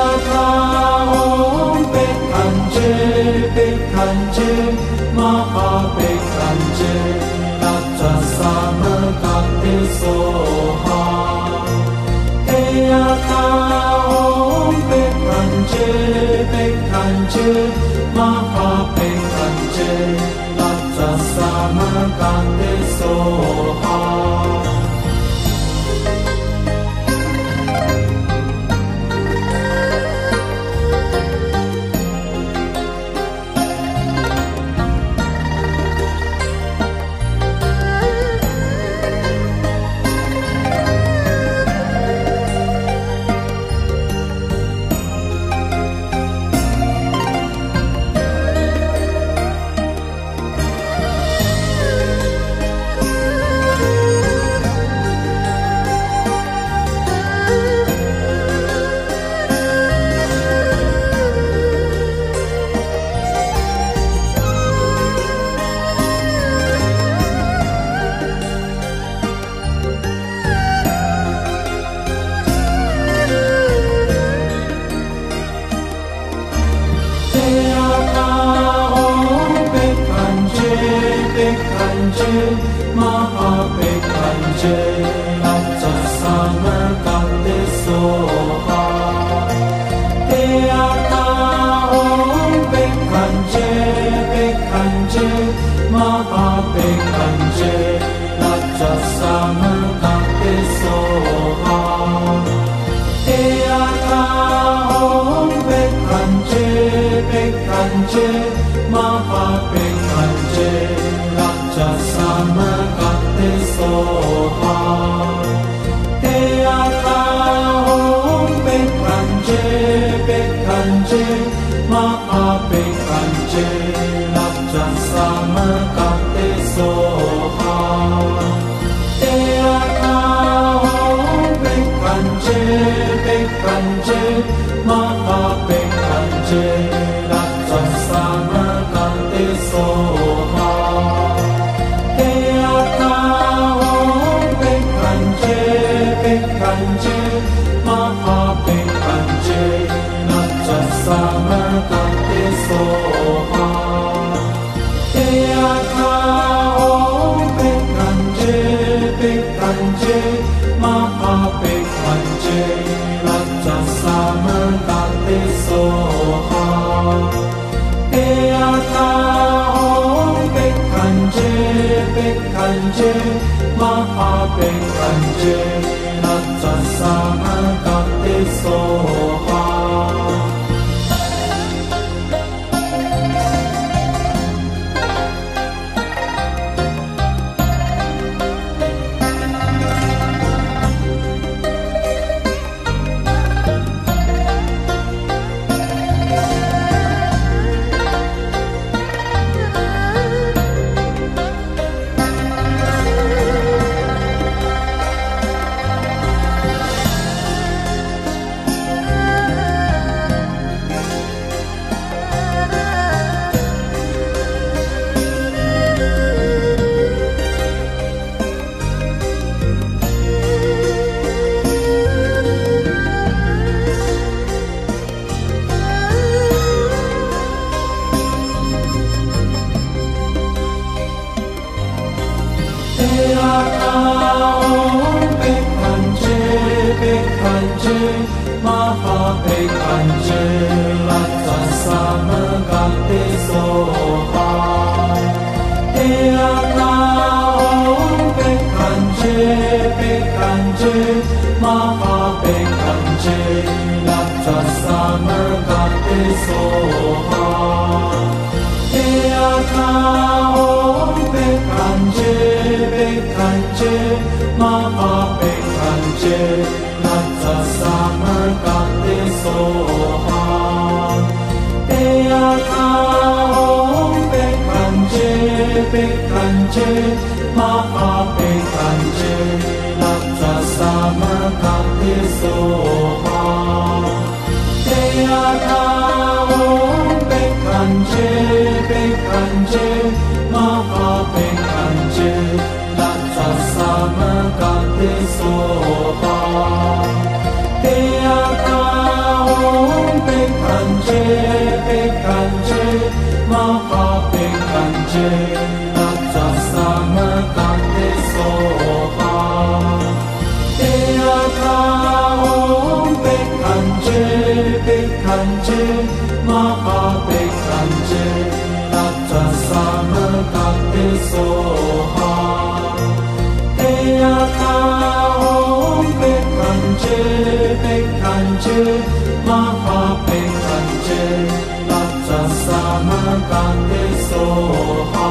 atao Bekanje, Bekanje, Maha Bekanje, Lata Samagate Soha. Te atao Bekanje, Bekanje, Maha Bekanje, Lata Samagate Soha. Maha Bekanje, Lata Samagate Soha. Te atao Bekanje, Bekanje, Maha Bekanje, Lata Samagate Soha. Te atao Bekanje, Bekanje, Maha Bekanje, Lata Samagate Soha. Te atao Bekanje, Bekanje, Maha Bekanje, Lata Samagate Soha. Te atao Bekanje, Bekanje, Maha Bekanje, Lata Samagate Soha. Te atao Bekanje, Bekanje, Maha Bekanje, Lata Samagate Soha. Te atao Bekanje, Bekanje, Maha Bekanje, Lata Samagate Soha. Te atao Bekanje, Bekanje, Maha Bekanje, Lata Samagate Soha. Mahapekanje Latsa Samagate Soha Heata Om Pekanje Pekanje Mahapekanje Latsa Samagate Soha Heata Om Pekanje Pekanje Mahapekanje Latsa Samagate Soha Heata Om Pekanje Pekanje Mahapekanje Latsa Samagate Soha Heata Om Pekanje Pekanje Mahapekanje Latsa Samagate Soha Heata Om Pekanje Pekanje Mahapekanje Latsa Samagate Soha Heata Om Pekanje Pekanje Mahapekanje Latsa Samagate Soha Heata Om Pekanje Pekanje Mahapekanje Latsa Samagate Soha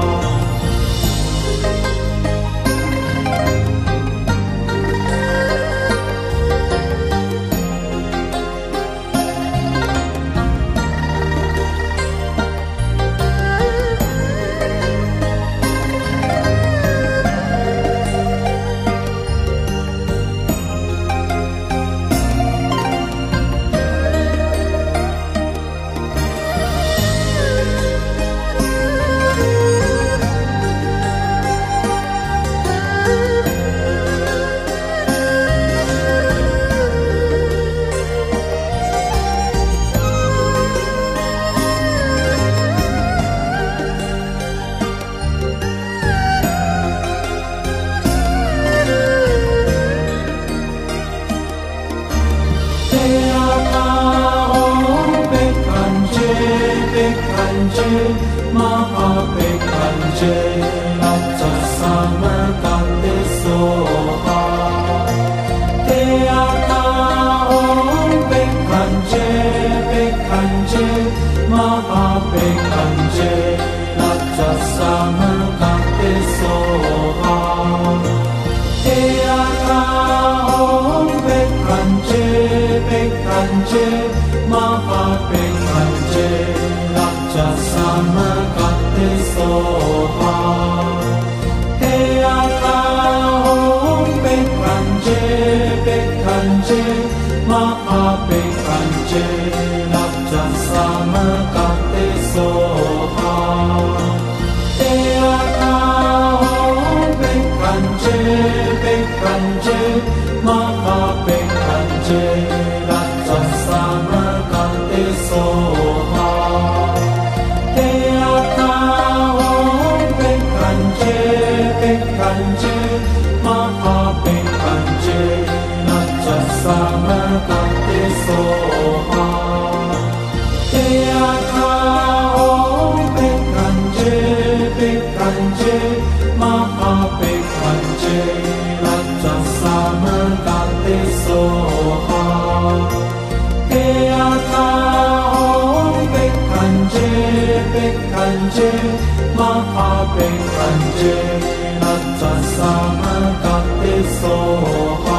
Mahapekanje Latsa Samagate Soha Heata Om Pekanje Pekanje Mahapekanje Latsa Samagate Soha Heata Om Pekanje Pekanje Mahapekanje Latsa Samagate Soha Heata Om Pekanje Pekanje Mahapekanje Latsa Samagate Soha Heata Om Pekanje Pekanje Mahapekanje Latsa Samagate Soha Heata Om Pekanje Pekanje Mahapekanje Latsa Samagate Soha Heata Om Pekanje Pekanje Mahapekanje Latsa Samagate Soha Heata Om Pekanje Pekanje Mahapekanje Latsa Samagate Soha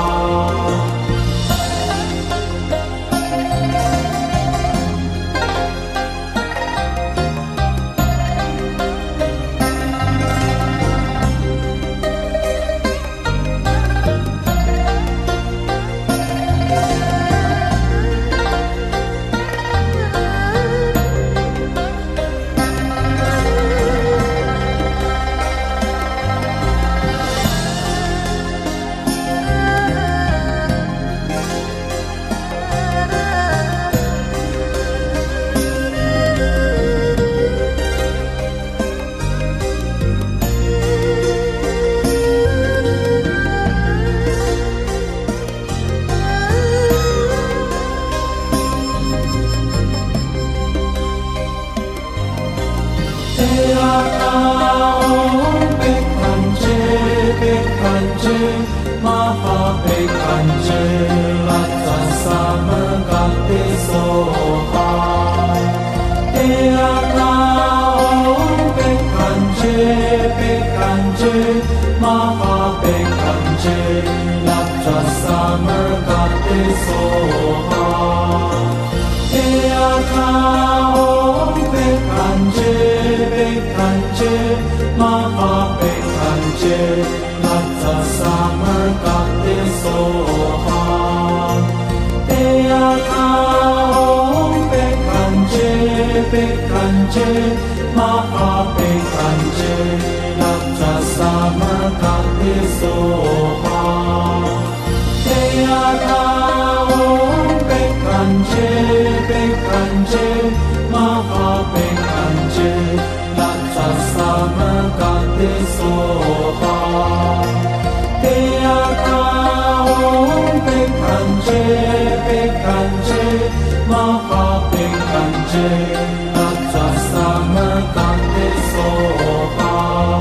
Bekanje, Bekanje, Maha Bekanje, Raja Samagati Soha. Teata Om Bekanje, Bekanje, Maha Bekanje, Raja Samagati Soha. Teata Om Bekanje, Bekanje, Maha Bekanje, Raja Samagati Soha. Teata Om Bekanje, Bekanje, Maha Bekanje, Raja Samagati Soha. Teata Om Bekanje, Bekanje, Maha Bekanje, Raja Samagati Soha. Teata Om Bekanje, Bekanje, Maha Bekanje, Raja Samagati Soha.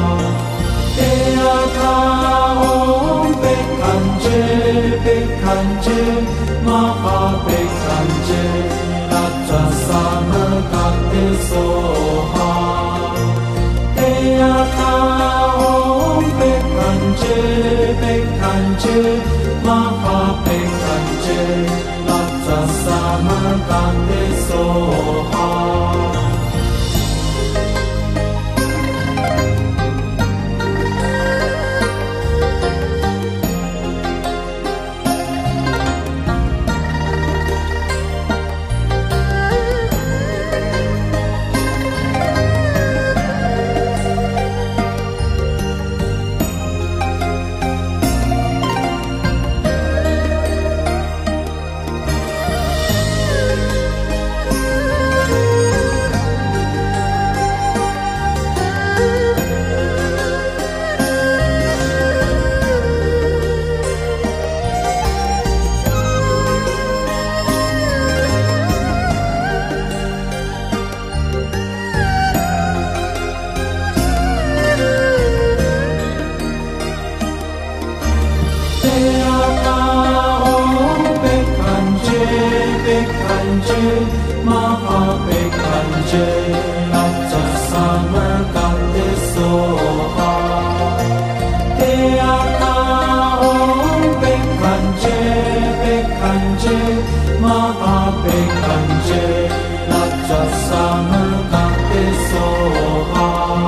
Teata Om Bekanje, Bekanje, Maha Bekanje, Raja Samagati Soha. Teata Om Bekanje, Bekanje, Maha Bekanje, Raja Samagati Soha. Teata Om Bekanje, Bekanje, Maha Bekanje, Raja Samagati Soha. Teata Om Bekanje, Bekanje, Maha Bekanje, Raja Samagati Soha.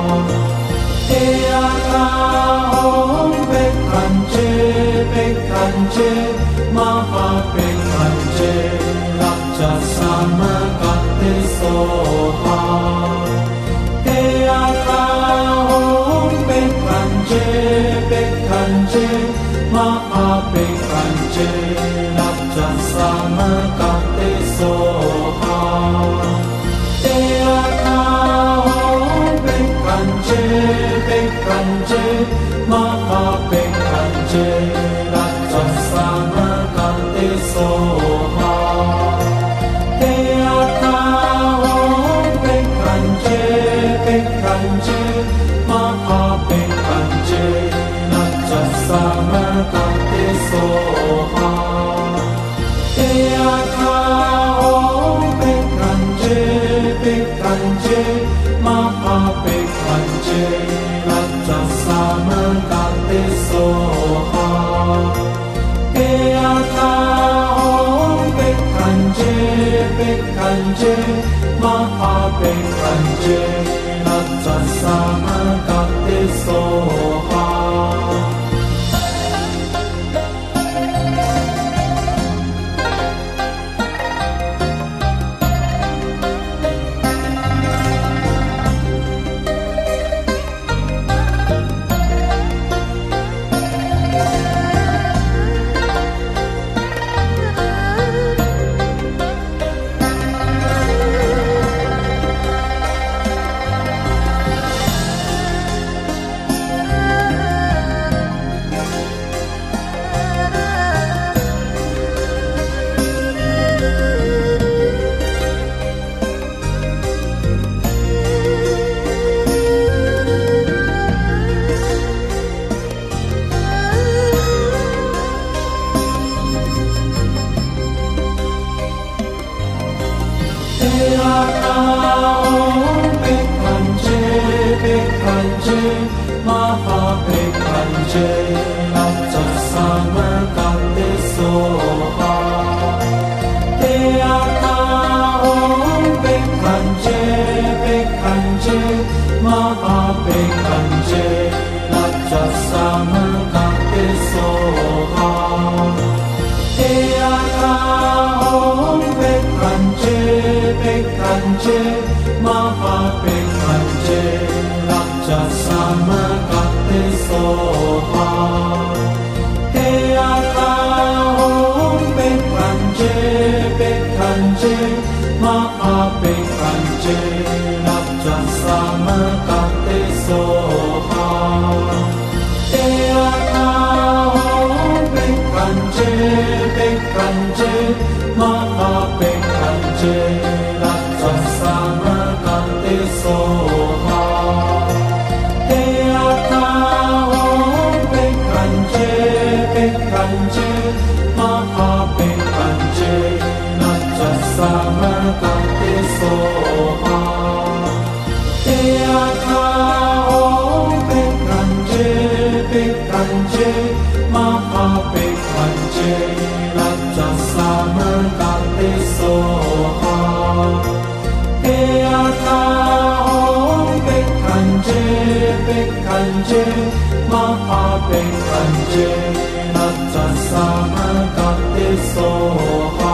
Teata Om Bekanje, Bekanje, Maha Bekanje, Raja Samagati Soha. Teata Om Bekanje, Bekanje, Maha Bekanje, Raja Samagati Soha. Teata Om Bekanje, Bekanje, Maha Bekanje, Raja Samagati Soha. Teata Om Bekanje, Bekanje, Maha Bekanje, Raja Samagati Soha. Teata Om Bekanje, Bekanje, Maha Bekanje, Raja Samagati Soha. Teata Om Bekanje, Bekanje, Maha Bekanje, Raja Samagati Soha. Om Bekanje, Bekanje, Maha Bekanje, Raja Samarkande Soha. Teata Om Bekanje, Bekanje, Maha Bekanje, Raja Samarkande Soha. Teata Om Bekanje, Bekanje, Maha Bekanje, Raja Samarkande Soha. Teata Om Bekanje, Bekanje, Maha Bekanje, Raja Samarkande Soha. Teata Om Bekanje, Bekanje, Maha Bekanje, Raja Samarkande Soha. Teata Om Bekanje, Bekanje, Maha Bekanje, Raja Samarkande Soha. Teata Om Bekanje, Bekanje, Maha Bekanje, Raja Samarkande Soha. Teata Om Bekanje, Bekanje, Maha Bekanje, Raja Samarkande Soha.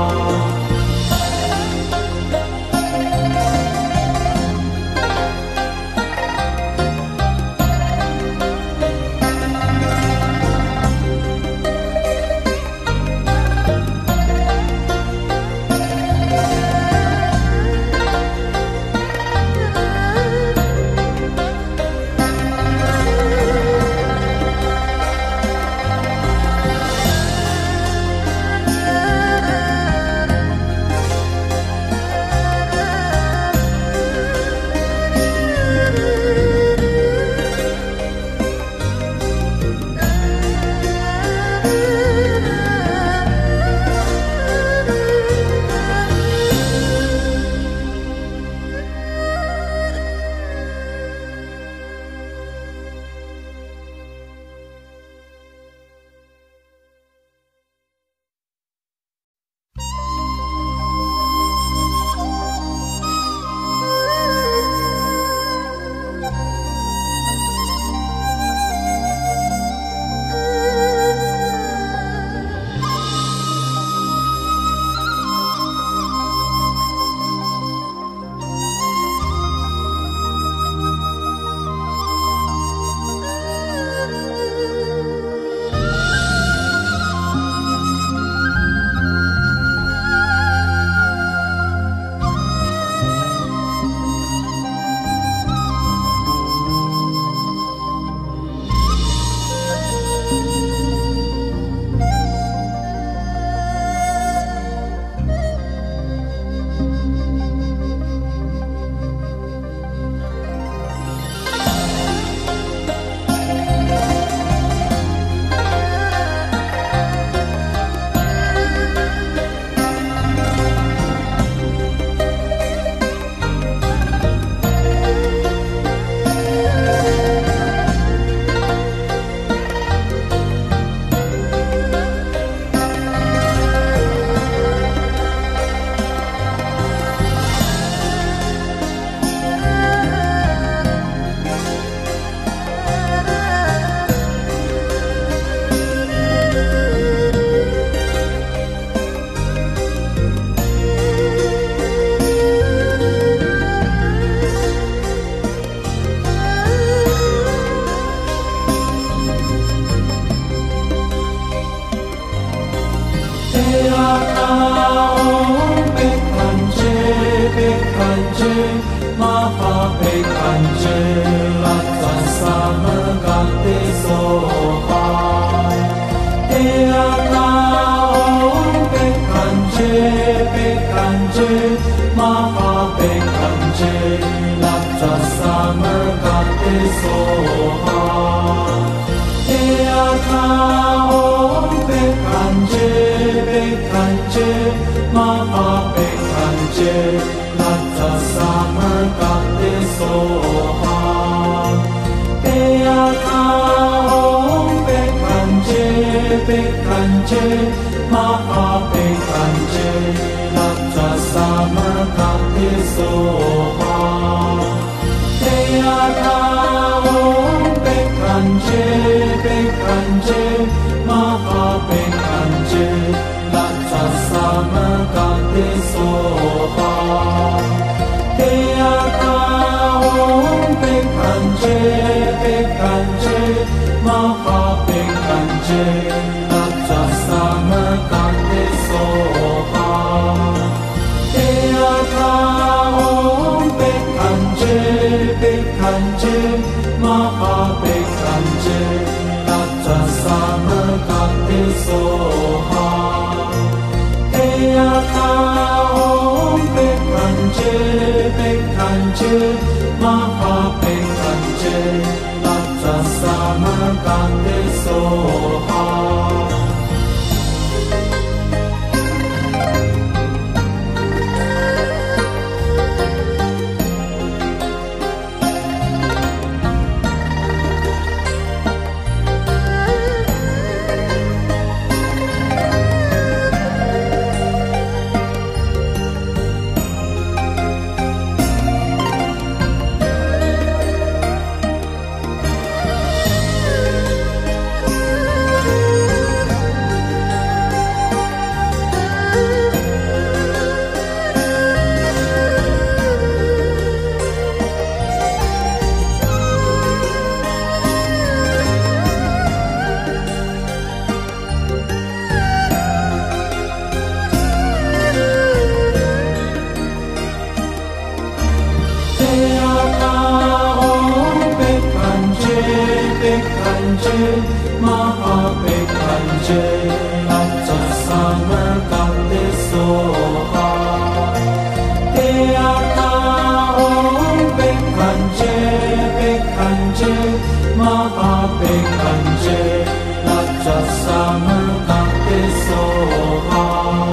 Maha Bekanje, Raja Samarkande Soha. Teata Om Bekanje, Bekanje, Maha Bekanje, Raja Samarkande Soha. Teata Om Bekanje, Bekanje, Maha Bekanje, Raja Samarkande Bekanje, Mahabekanje, Lapta Samakati Soha. Deyata Om Bekanje, Bekanje, Mahabekanje, Lapta Samakati Soha. Deyata Om Bekanje, Bekanje, Mahabekanje, Lapta Samakati Soha. Deyata Om Bekanje, Bekanje, Mahabekanje, Lapta Samakati Soha. Deyata Om Bekanje, Bekanje, Mahabekanje, Lapta Samakati Soha. Mahabekanje, Lapta Samakati Soha. Deyata Om Bekanje, Bekanje, Mahabekanje, Lapta Samakati Soha.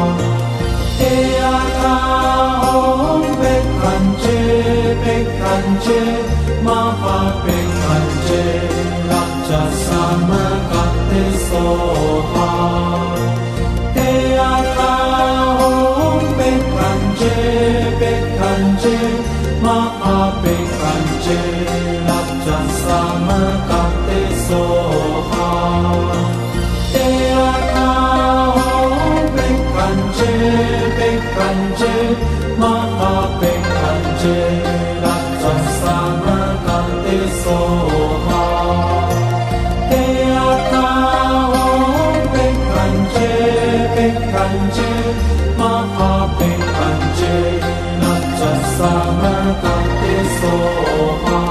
Deyata Om Bekanje, Bekanje, Mahabekanje, Lapta Samakati Soha. Deyata Om Bekanje, Bekanje, Mahabekanje, Lapta Samakati Soha. Deyata Om Bekanje, Bekanje, Mahabekanje, Lapta Samakati Soha. Deyata Om Bekanje, Bekanje, Mahabekanje, Lapta Samakati Soha.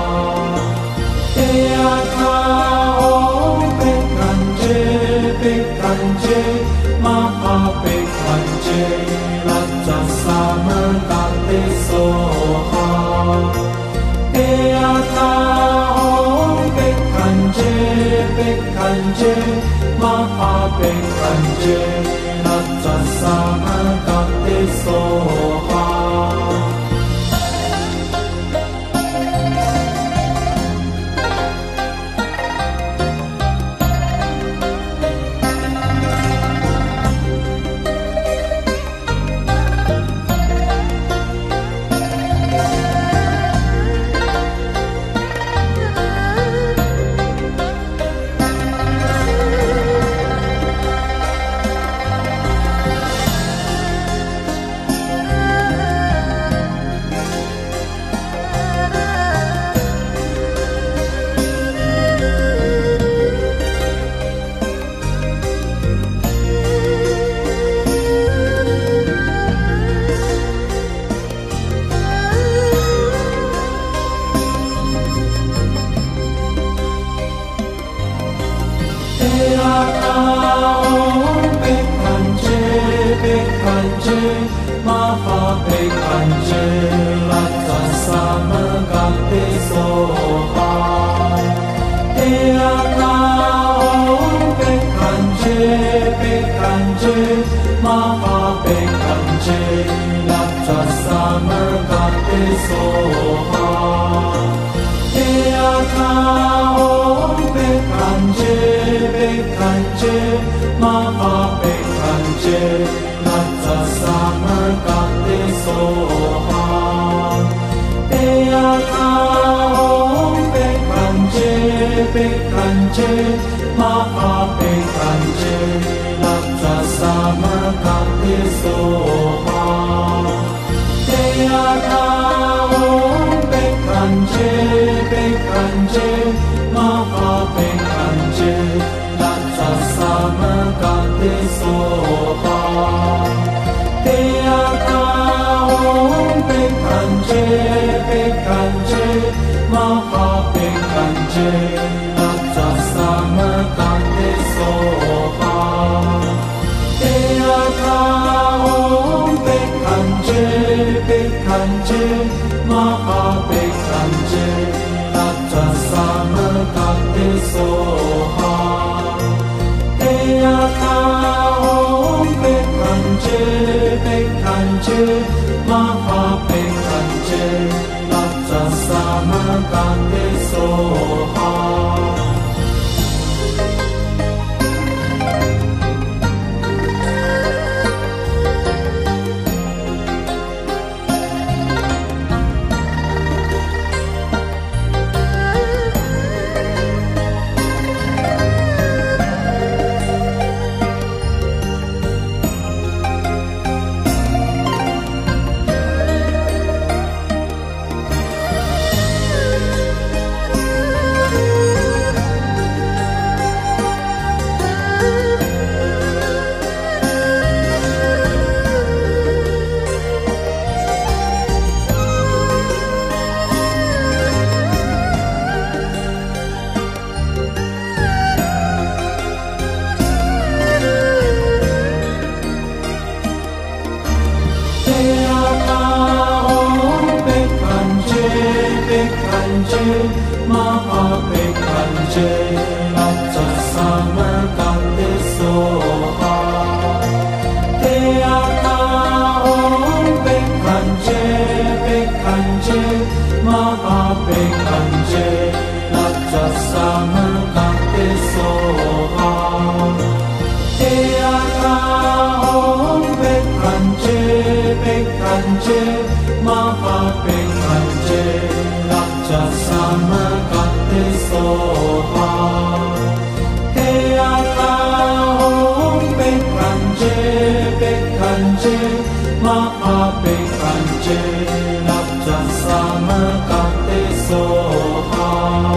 Deyata Om Bekanje, Bekanje, Mahabekanje, Lapta Samakati Soha. Deyata Om Bekanje, Bekanje, Mahabekanje, Lapta Samakati Soha. Deyata Om Bekanje, Bekanje, Mahabekanje, Lapta Samakati Soha. Deyata Om Bekanje, Bekanje, Mahabekanje, Lapta Samakati Soha. Deyata Om Bekanje, Bekanje, Mahabekanje, Raja Samarkati Soha Ea Taom Pekanje Pekanje Maha Pekanje Raja Samarkati Soha Ea Taom Pekanje Pekanje Maha Pekanje Raja Samarkati Soha Ea Taom Pekanje Pekanje Maha Pekanje Raja Samarkati Soha Ea Taom Pekanje Pekanje Maha Pekanje Raja Samarkati Soha Ea Taom Pekanje Pekanje Maha Pekanje Raja Samarkati Soha Maha Pekanje Raja Samarkati Soha Ea Taom Pekanje Pekanje Maha Pekanje Raja Samarkati Soha Ea Taom Pekanje Pekanje Maha Pekanje Raja Samarkati Soha Ea Taom Pekanje Pekanje Maha Pekanje Raja Samarkati Soha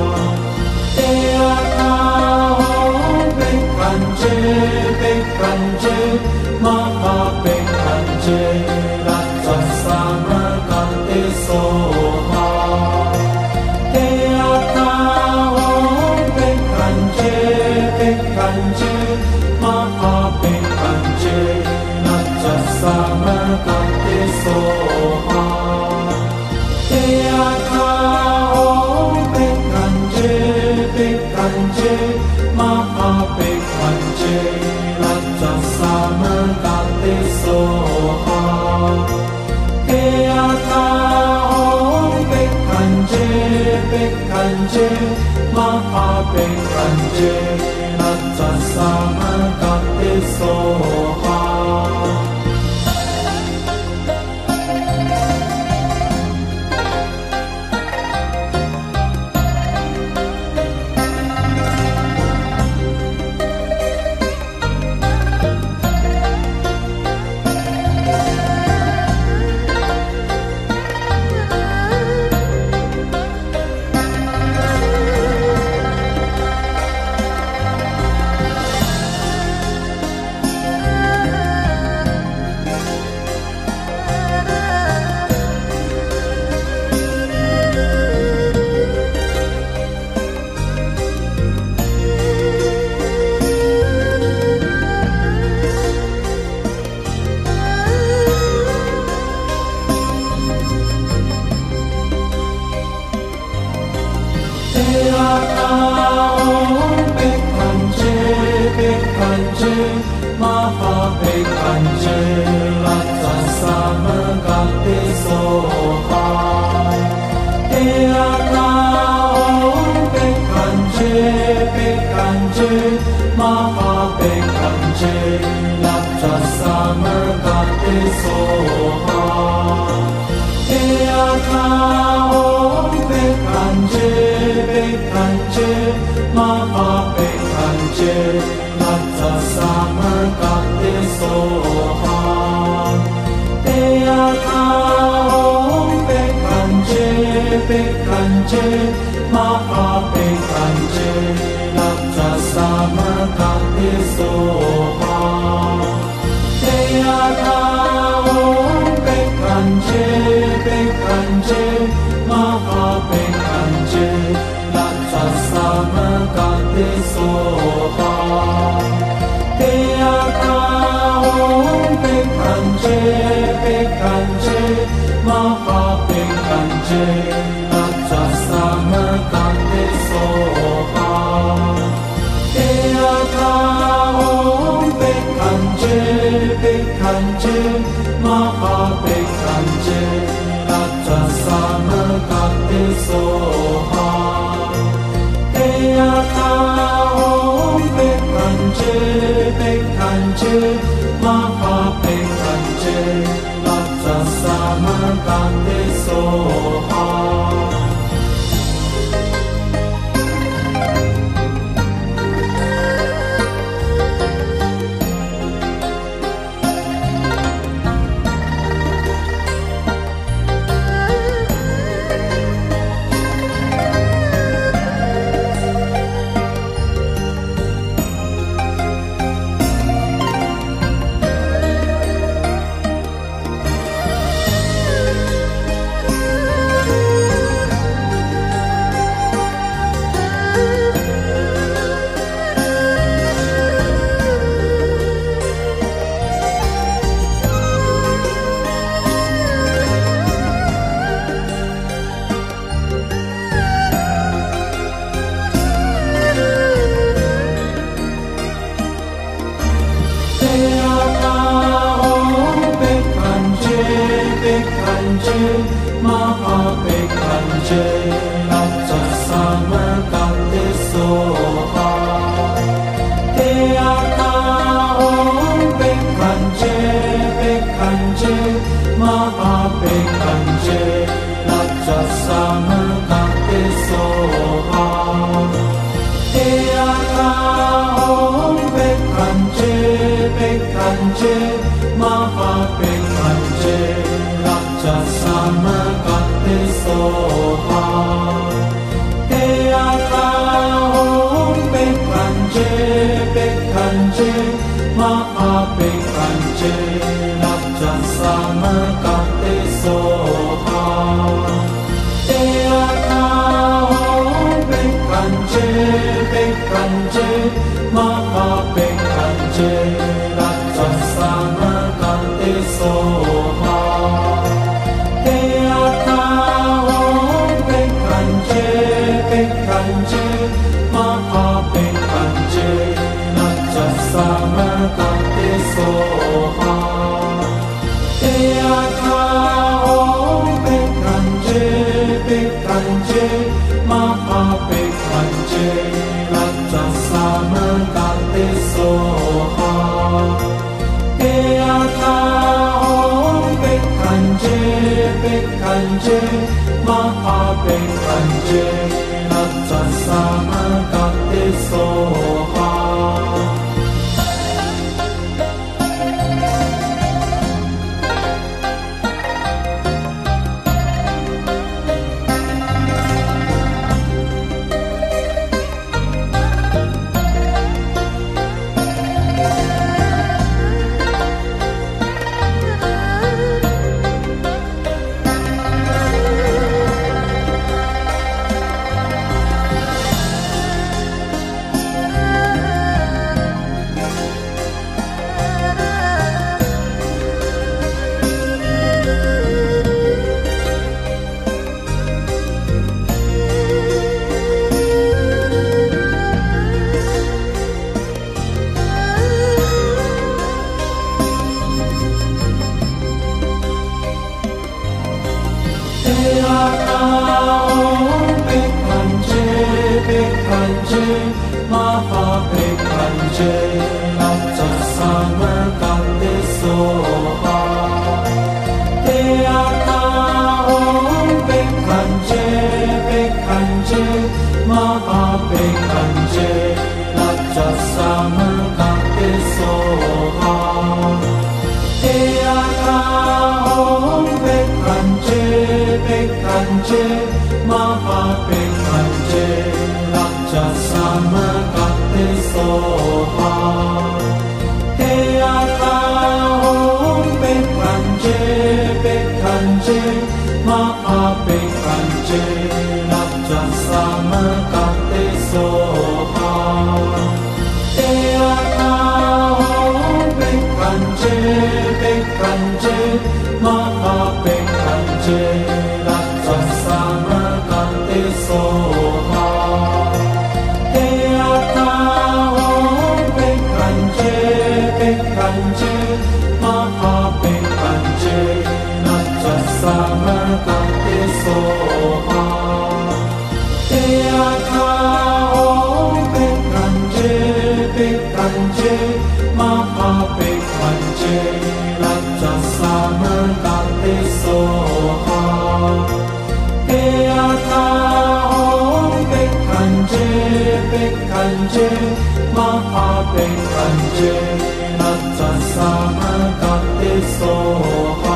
Ea Taom Pekanje Pekanje Maha Pekanje Raja Samarkati Soha Ea Taom Pekanje Pekanje Maha Pekanje Raja Samarkati Soha Ea Taom Pekanje Pekanje Maha Pekanje Raja Samarkati Soha Ea Taom Pekanje Pekanje Maha Pekanje Raja Samarkati Soha Ea Taom Pekanje Pekanje Maha Pekanje Raja Samarkati Soha Ea Taom Pekanje Pekanje Maha Pekanje Raja 소화 대야타오 백한제 백한제 마하 백한제 나타삼을 갓대 소화 대야타오 백한제 백한제 마하 백한제 나타삼을 갓대 소화 대야타오 백한제 백한제 마하 백한제 나타삼을 갓대 소화 대야타오 백한제 백한제 마하 백한제 나타삼을 갓대 소화 대야타오 백한제 백한제 마하 백한제 나타삼을 갓대 소화 대야타오 백한제 백한제 마하 백한제 나타삼을 갓대 소화 마하 백한제 나타삼을 갓대 소화 대야타오 백한제 백한제 마하 백한제 나타삼을 갓대 소화 대야타오 백한제 백한제 마하 백한제 나타삼을 갓대 소화 대야타오 백한제 백한제 마하 백한제 나타삼을 갓대 소화 대야타오 백한제 백한제 마하 백한제 나타삼을 갓대 소화 대야타오 백한제 백한제 마하 백한제 나타삼을 갓대 소화 대야타오 백한제 백한제 마하 백한제 나타삼을 갓대 소화 대야타오 백한제 백한제 마하 백한제 나타삼을 갓대 소화 마하백한제 낙자상을 갓대 소화 soha. Te ata om bekanje bekanje maha bekanje raja sama kate soha. Te ata om bekanje bekanje maha bekanje raja sama kate soha. Te ata om bekanje bekanje maha bekanje raja sama kate soha. Te ata om bekanje bekanje maha bekanje raja sama kate soha. Te ata om bekanje bekanje maha bekanje raja sama kate soha.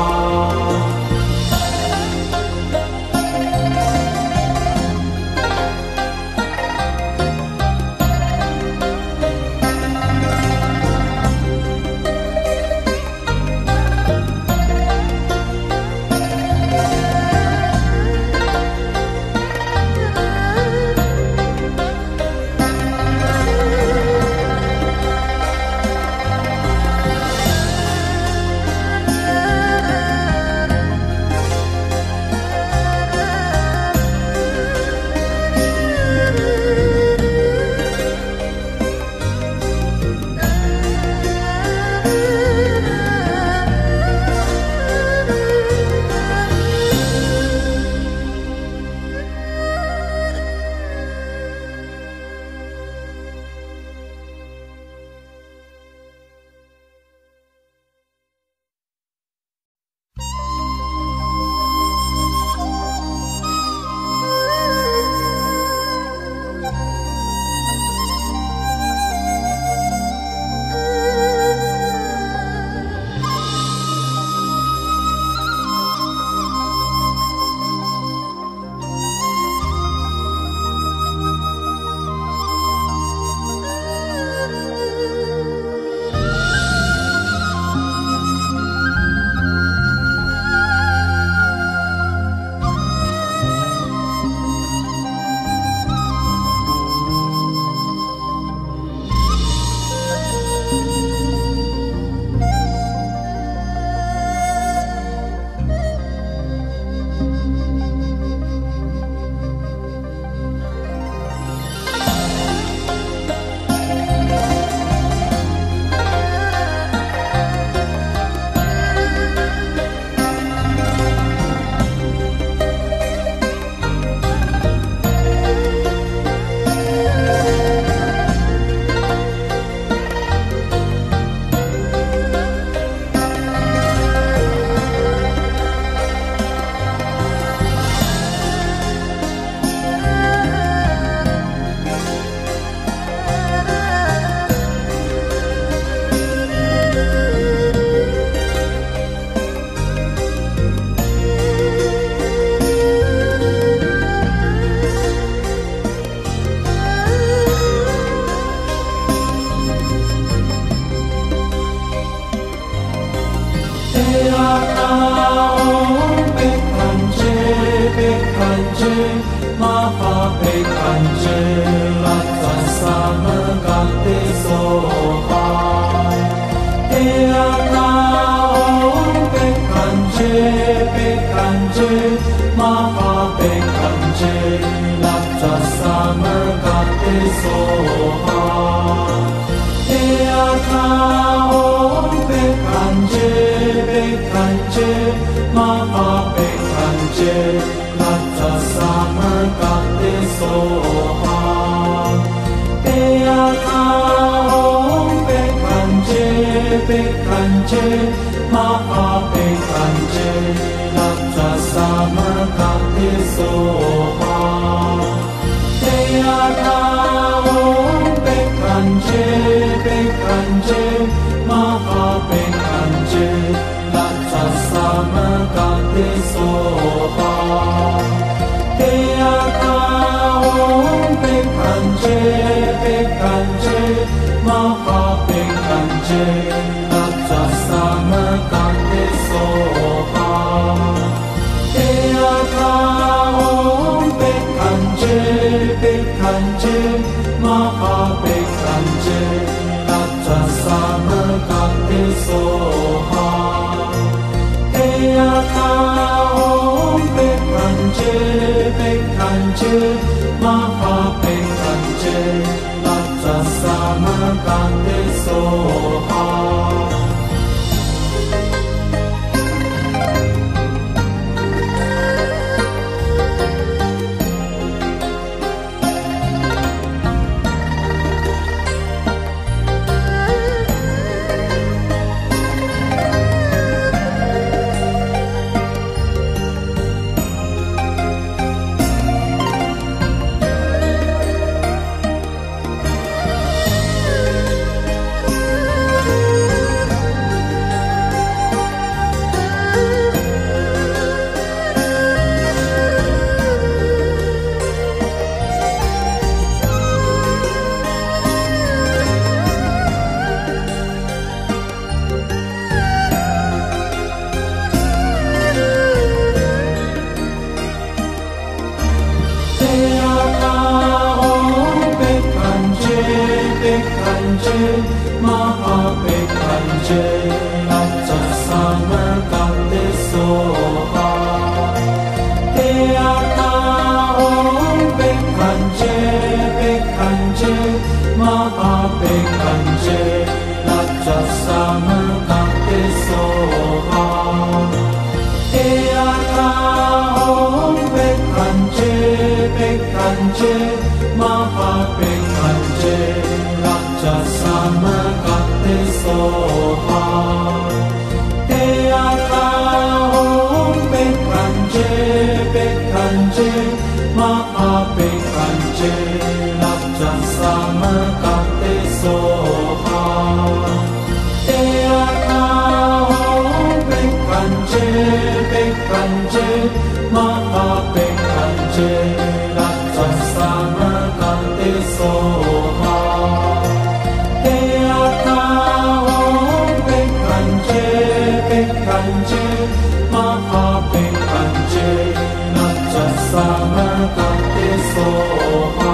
Bekanje, bekanje, Mahapekanje Raja Samakate Soha Eyaka Om Pekanje Pekanje Mahapekanje Raja Samakate Soha Mahapekanje Raja Samakate Soha Eyaka Om Pekanje Pekanje Mahapekanje Raja Samakate Soha Eyaka Om Pekanje Pekanje Mahapekanje Raja Samakate Soha Eyaka Om Pekanje Pekanje Mahapekanje Raja Samakate Soha Eyaka Om Pekanje Pekanje Mahapekanje Raja Samakate Soha Eyaka Om Pekanje Pekanje Mahapekanje Raja Samakate Soha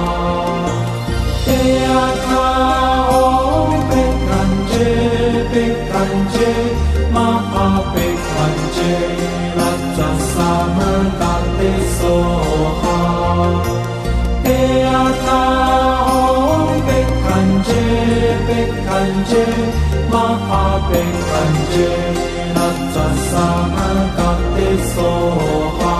Eyaka Om Pekanje Pekanje Mahapekanje Raja Samakate Soha Eyaka Om Pekanje Pekanje Mahapekanje Raja Samakate Soha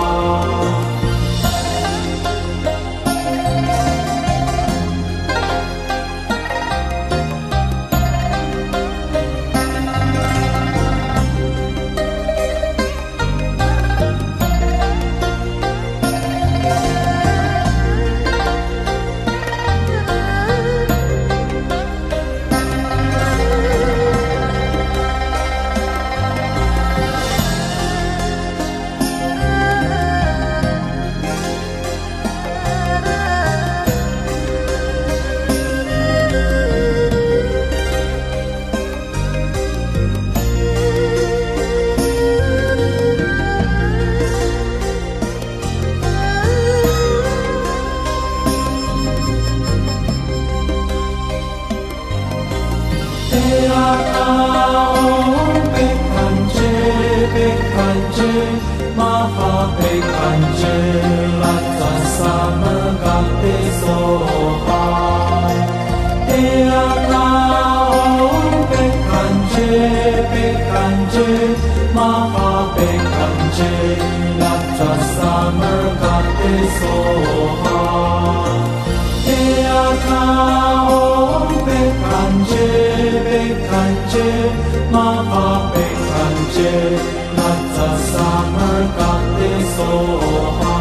Eyaka Om Pekanje Pekanje Mahapekanje Raja Samakate Soha Eyaka Om Pekanje Pekanje Mahapekanje Raja Samakate Soha Eyaka Om Pekanje Pekanje Mahapekanje Raja Samakate Soha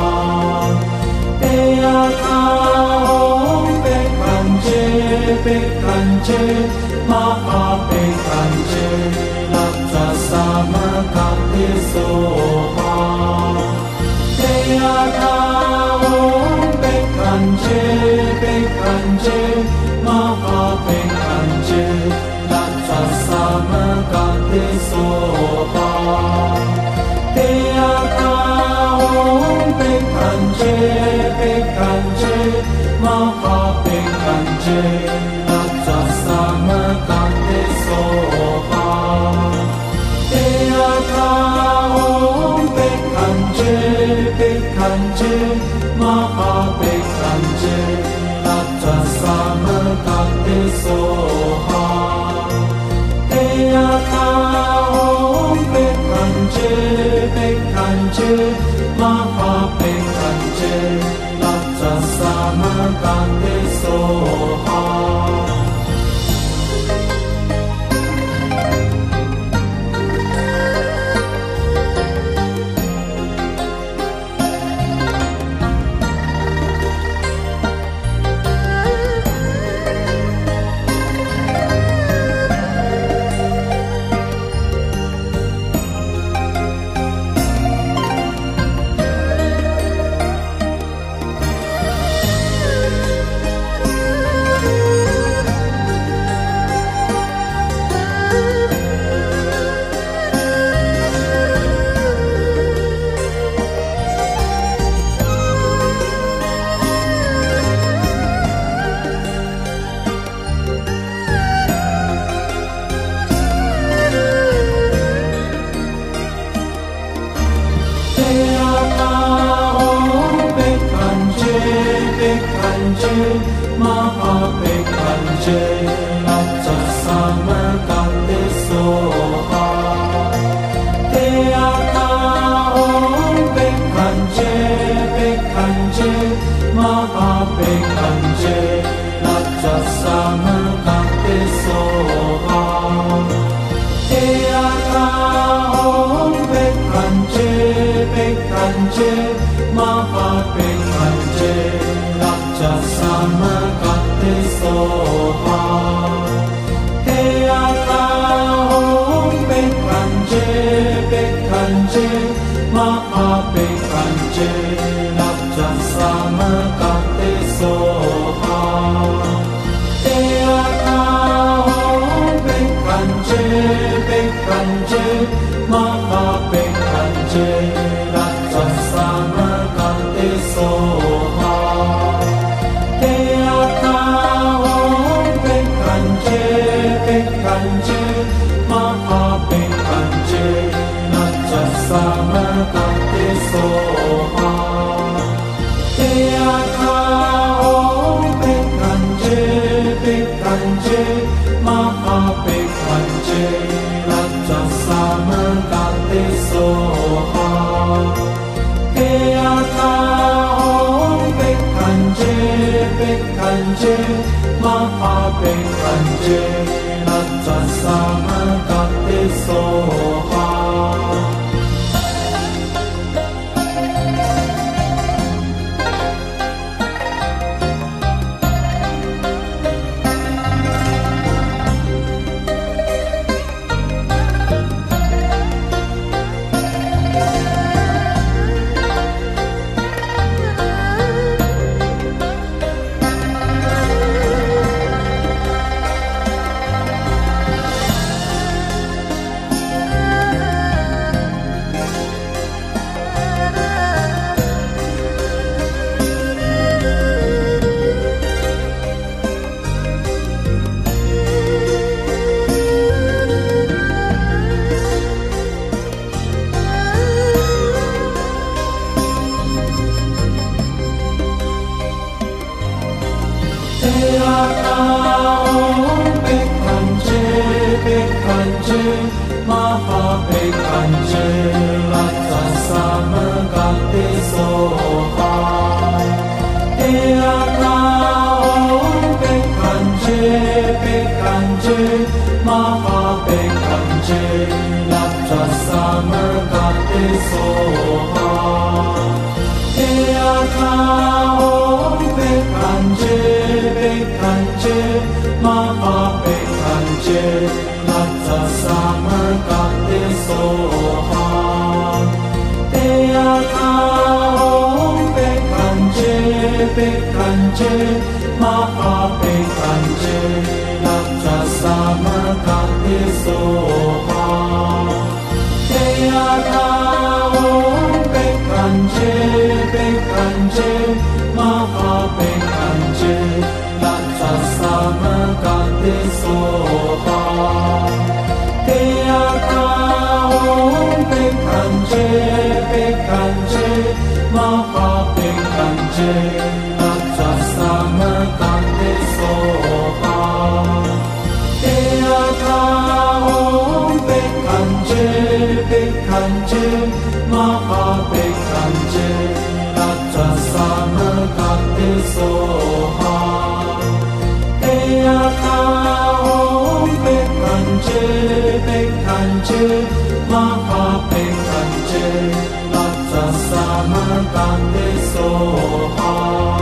Eyaka Om Pekanje Pekanje Mahapekanje Raja Samakate Soha Eyaka Om Pekanje Pekanje Mahapekanje Raja Samakate Soha Eyaka Om Pekanje Pekanje Mahapekanje Bekanje, Maha Bekanje, Raja Samakate Soha. Eyata Om Bekanje, Bekanje, Maha Bekanje, Raja Samakate Soha. Maha Bekanje, Raja Samakate Soha. Eyata Om Bekanje, Bekanje, Maha Bekanje, Raja Samakate Soha. Eyata Om Bekanje, Bekanje, Maha Bekanje, Raja Samakate Soha. Eyata Om Bekanje, Bekanje, Maha Bekanje, Raja Samakate Soha. Eyata Om Bekanje, Bekanje, Maha Bekanje, Raja Samakate Soha. Eyata Om Bekanje, Bekanje, Maha Bekanje, Raja Samakate Soha. Eyata Om Bekanje, Bekanje, Maha Bekanje, Raja Samakate Soha. Eyata Om Bekanje, Bekanje, Maha Bekanje, Raja Samakate Soha. Eyata Om Bekanje, Bekanje, Maha Bekanje, Raja Samakate Soha. Eyata Om Bekanje, Bekanje, Maha Bekanje, Raja Samakate Soha. Eyata Om Bekanje, Bekanje, Maha Bekanje, Raja Samakate Soha. Eyata Om Bekanje, Bekanje, Maha Bekanje, Raja Samakate Soha. Eyata Om Bekanje, Bekanje, Maha Bekanje, Raja Samakate Soha. Eyata Om Bekanje, Bekanje, Mahapekanje Raja Samakante Soha Teata Om Pekanje Pekanje Mahapekanje Raja Samakante Soha Teata Om Pekanje Pekanje Mahapekanje Raja Samakante Soha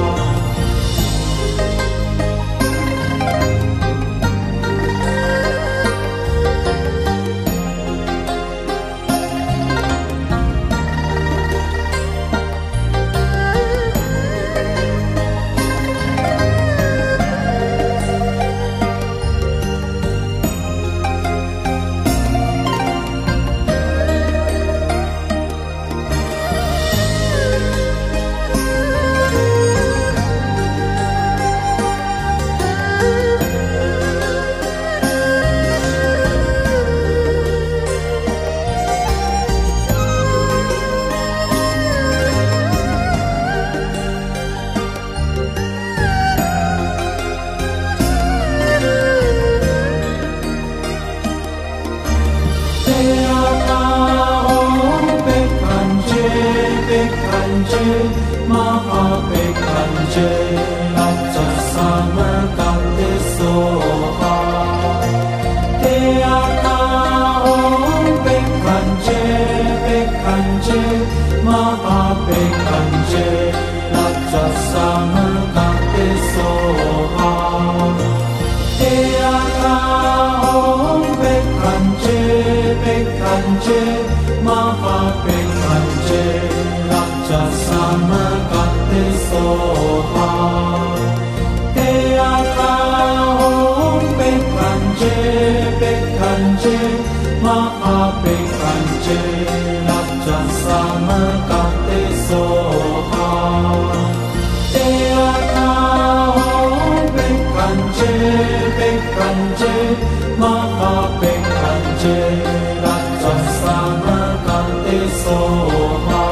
Mahapekanje Raja Samakante Soha Teata Om Pekanje Pekanje Mahapekanje Raja Samakante Soha Teata Om Pekanje Pekanje Mahapekanje Raja Samakante Soha Teata Om Pekanje Pekanje Mahapekanje Raja Samakante Soha Teata Om Pekanje Pekanje Mahapekanje Raja Samakante Soha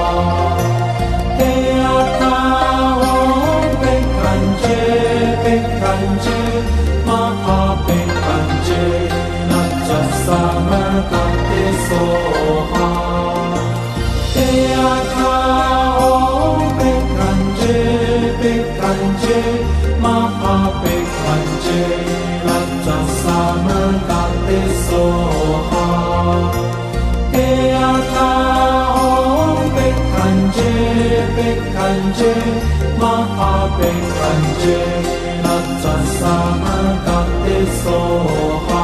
Teata Om Pekanje Pekanje Mahapekanje Raja Samakante Soha Teata Om Pekanje Pekanje Mahapekanje Raja Samakante Soha Teata Om Pekanje Pekanje Mahapekanje Raja Samakante Soha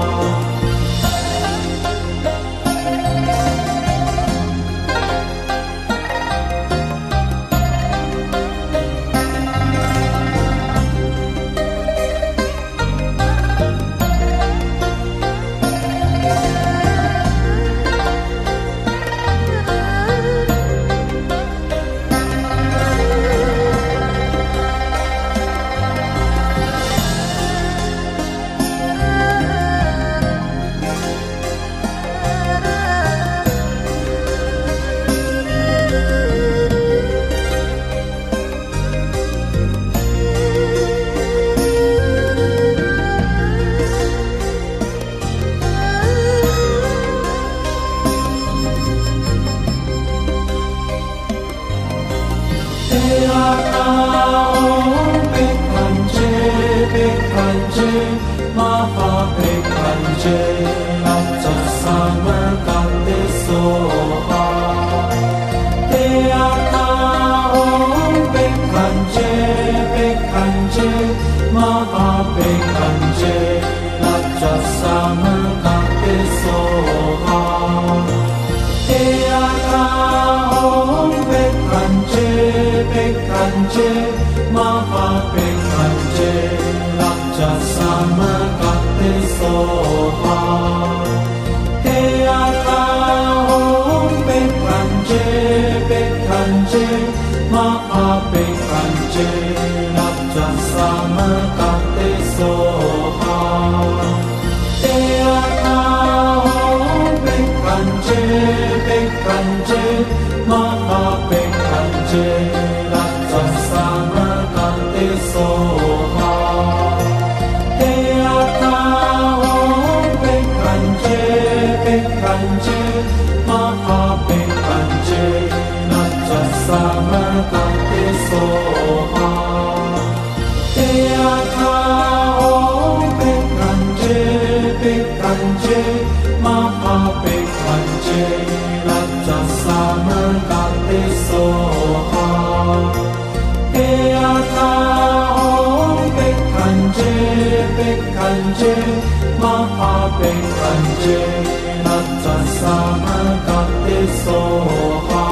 Teata Om Pekanje Pekanje Mahapekanje Raja Samakante Soha Teata Om Pekanje Pekanje Mahapekanje Raja Samakante Soha Teata Om Pekanje Pekanje Mahapekanje Raja Samakante Soha Teata Om Pekanje Pekanje Mahapekanje Raja Samakante Soha Teata Om Pekanje Pekanje Mahapekanje Raja Samerkate Soha Heata Om Pekkanje Pekkanje Maha Pekkanje Raja Samerkate Soha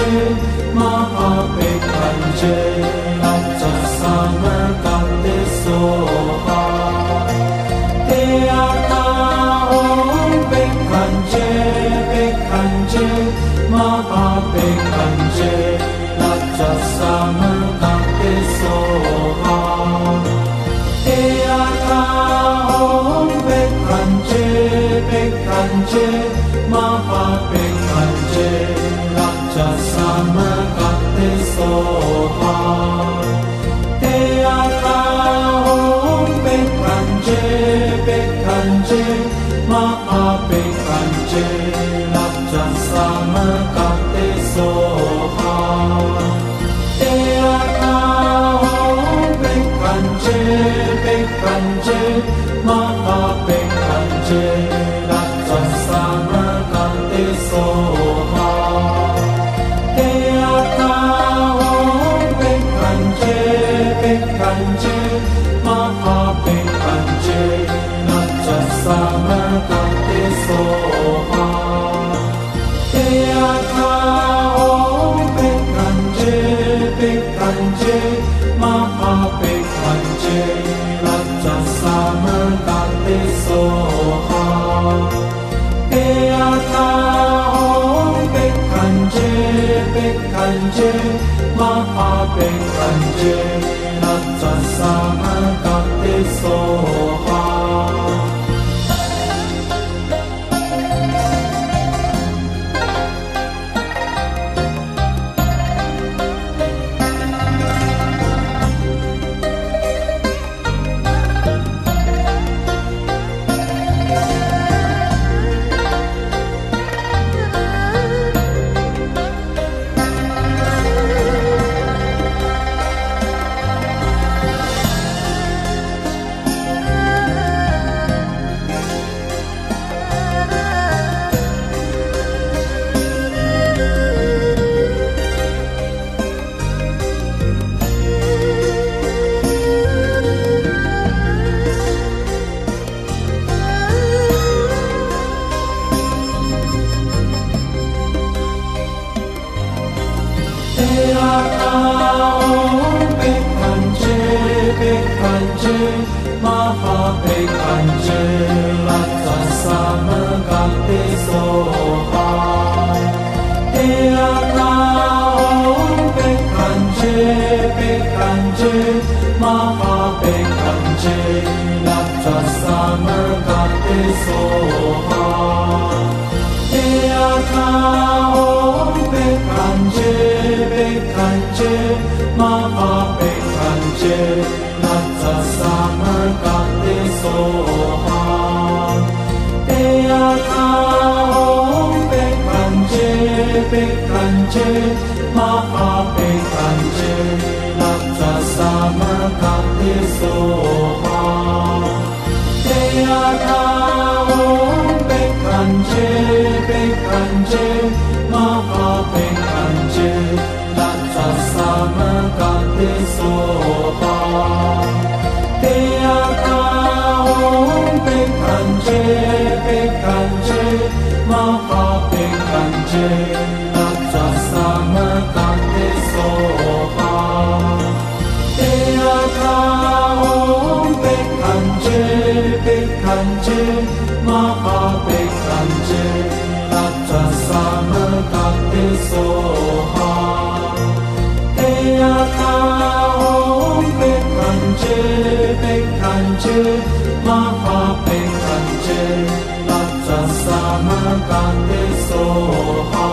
Mahapekanje Raja Sama Kate Soha Te Ata Om Pekanje Pekanje Mahapekanje Raja Sama Kate Soha Te Ata Om Pekanje Pekanje Mahapekanje Raja Sama Kate Soha Te Ata Om Pekanje Pekanje Mahapekanje Raja Sama Kate Soha Te Ata Om Pekanje Pekanje Mahapekanje Raja Sama Kate Soha Te Ata Om Pekanje Pekanje Mahapekanje Raja Sama Kate Soha Te Ata Om Pekanje Pekanje Mahapekanje Raja Sama Kate Soha Te Ata Om Pekanje Pekanje Mahapekanje Raja Sama Kate Soha Mahapekanje Raja Sama Kate Soha Te Ata Om Pekanje Pekanje Mahapekanje Raja Sama Kate Soha Te Ata Om Pekanje Pekanje Mahapekanje Raja Sama Kate Soha Te Ata Om Pekanje Pekanje Mahapekanje Raja Sama Kate Soha Te Ata Om Pekanje Pekanje Mahapekanje Raja Sama Kate Soha Te Ata Om Pekanje Pekanje Mahapekanje Raja Sama Kate Soha Te Ata Om Pekanje Pekanje Mahapekanje Raja Sama Kate Soha Te Ata Om Pekanje Pekanje Mahapekanje Raja Sama Kate Soha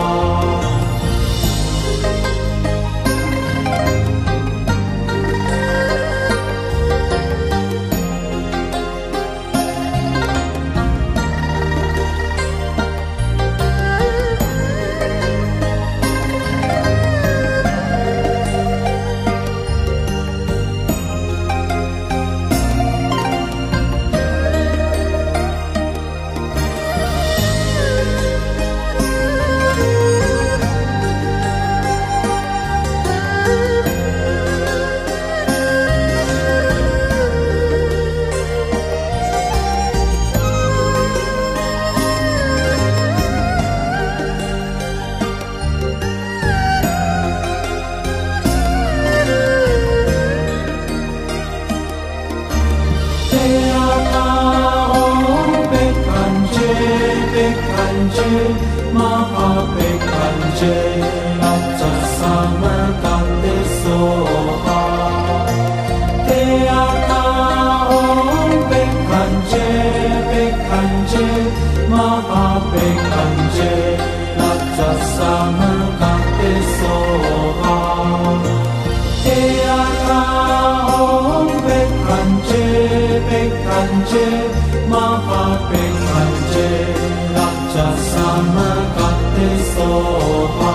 Bekanje, Mahapekanje, Raja Samakate Soha. Teata Om Bekanje, Bekanje, Mahapekanje, Raja Samakate Soha. Teata Om Bekanje, Bekanje, Mahapekanje, Raja Samakate Soha.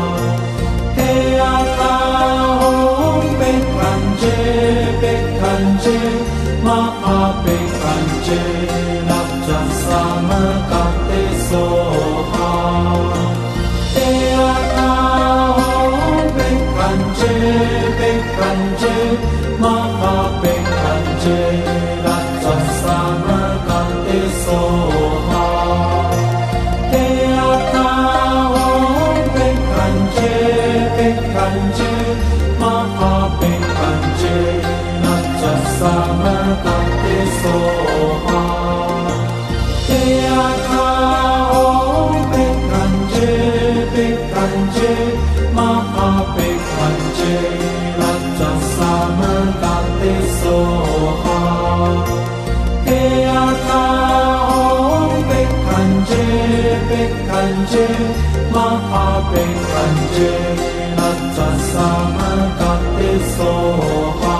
Teata Om Bekanje, Bekanje, Mahapekanje, Raja Samakate Soha. Teata Om Bekanje, Bekanje, Mahapekanje, Raja Samakate Soha. Teata Om Bekanje, Bekanje, Mahapekanje, Raja Samakate Soha. Teata Om Bekanje, Bekanje, Mahapekanje, Raja Samakate Soha. Teata Om Bekanje, Bekanje, Mahapekanje, Raja Samakate Soha.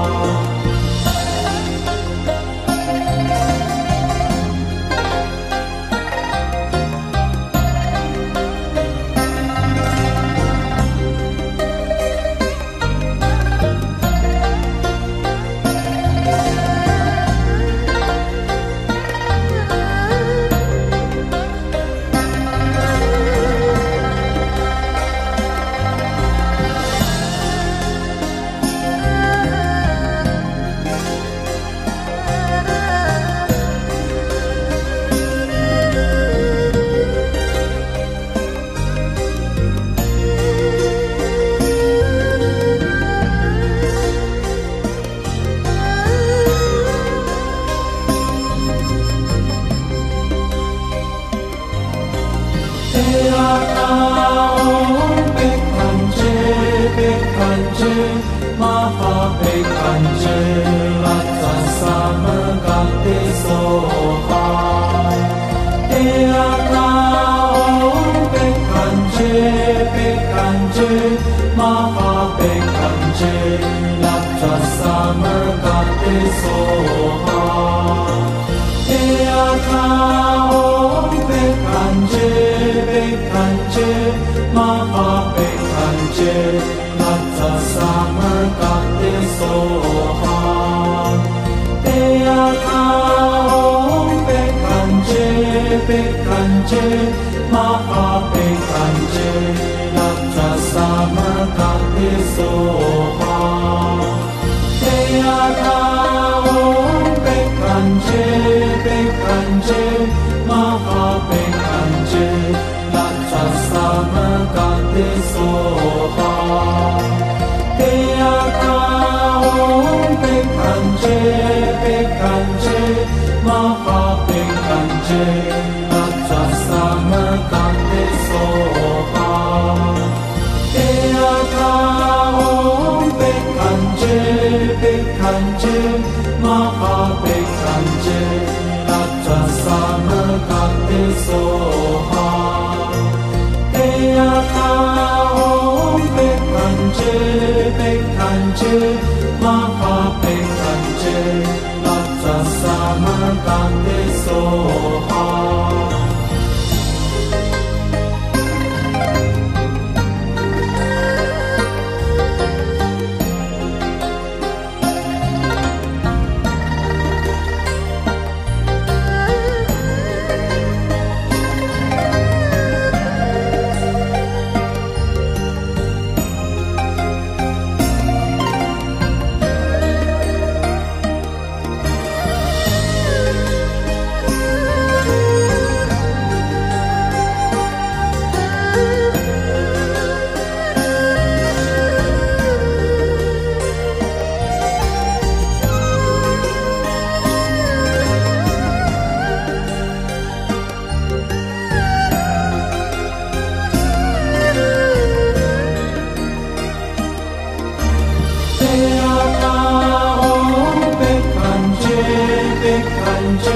Teata Om Bekanje, Bekanje, Mahapekanje, Raja Samakate Soha. Teata Om Bekanje, Bekanje, Mahapekanje, Raja Samakate Soha. Teata Om Bekanje, Bekanje, Mahapekanje, Raja Samakate Soha. Teata Om Bekanje, Bekanje, Mahapekanje, Raja Samakate Soha. Teata Om Bekanje, Bekanje, Mahapekanje, Raja Samakate Soha. Teata Om Bekanje, Bekanje, Mahapekanje, Raja Samakate Soha. Teata Om Bekanje, Bekanje, Mahapekanje, Raja Samakate Soha. Teata Om Bekanje, Bekanje, Mahapekanje, Raja Samakate Soha.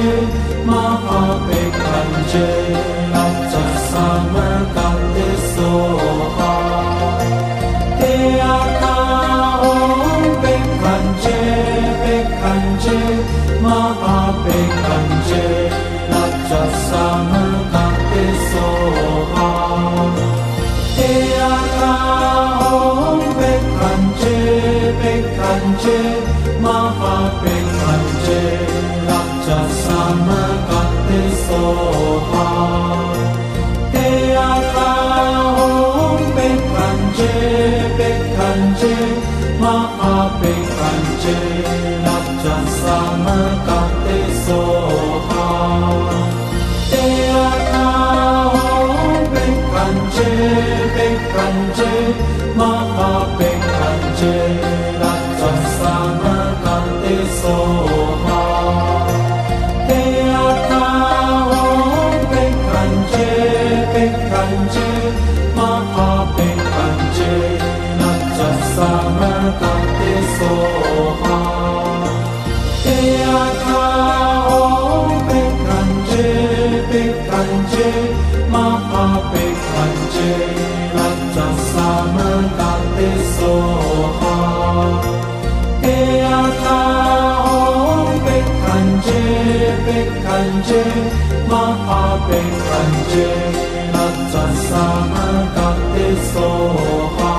Mahapekanje Raja Samakate Soha Te Aka Om Pekanje Pekanje Mahapekanje Raja Samakate Soha Te Aka Om Pekanje Pekanje Mahapekanje Raja Samakate Soha Te Aka Om Pekanje Pekanje Mahapekanje Raja Samakate Soha Te Aka Om Pekanje Pekanje Mahapekanje Raja Samakate Soha Te Aka Om Pekanje Pekanje Mahapekanje Raja Samakate Soha Te Aka Om Pekanje Pekanje Mahapekanje Raja Samakate Soha Te Aka Om Pekanje Pekanje Mahapekanje Raja Samakate Soha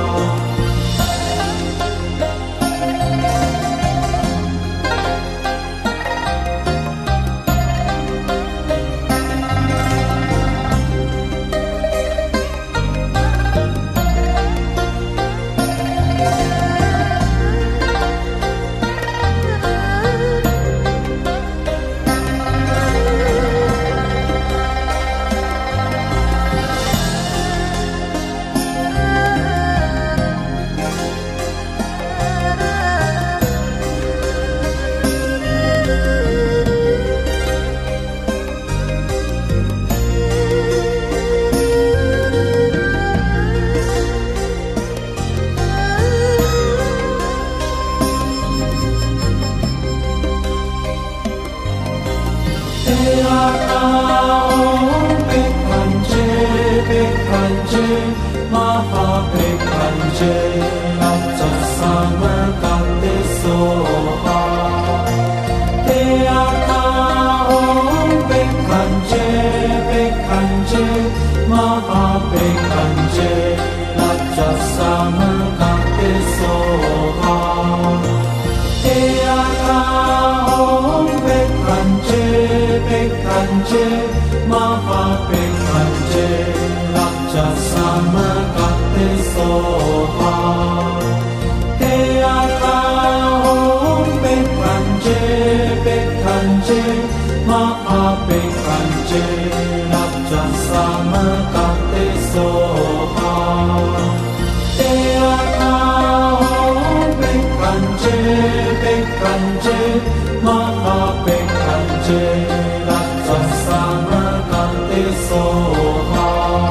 Mahapekanje Raja Samakate Soha Te Aka Om Pekanje Pekanje Mahapekanje Raja Samakate Soha Te Aka Om Pekanje Pekanje Mahapekanje Raja Samakate Soha Te Aka Om Pekanje Pekanje Mahapekanje Raja Samakate Soha Te Aka Om Pekanje Pekanje Mahapekanje Raja Samakate Soha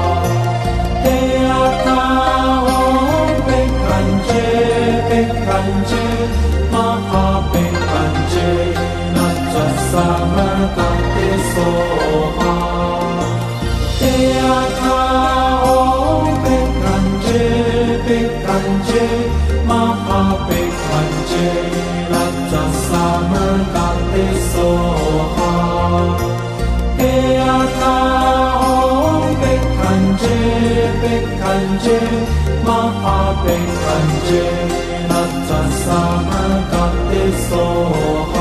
Te Aka Om Pekanje Pekanje Mahapekanje Raja Samakate Soha Te Aka Om Pekanje Pekanje Mahapekanje Raja Samakate Soha Te Aka Om Pekanje Pekanje Mahapekanje Raja Samakate Soha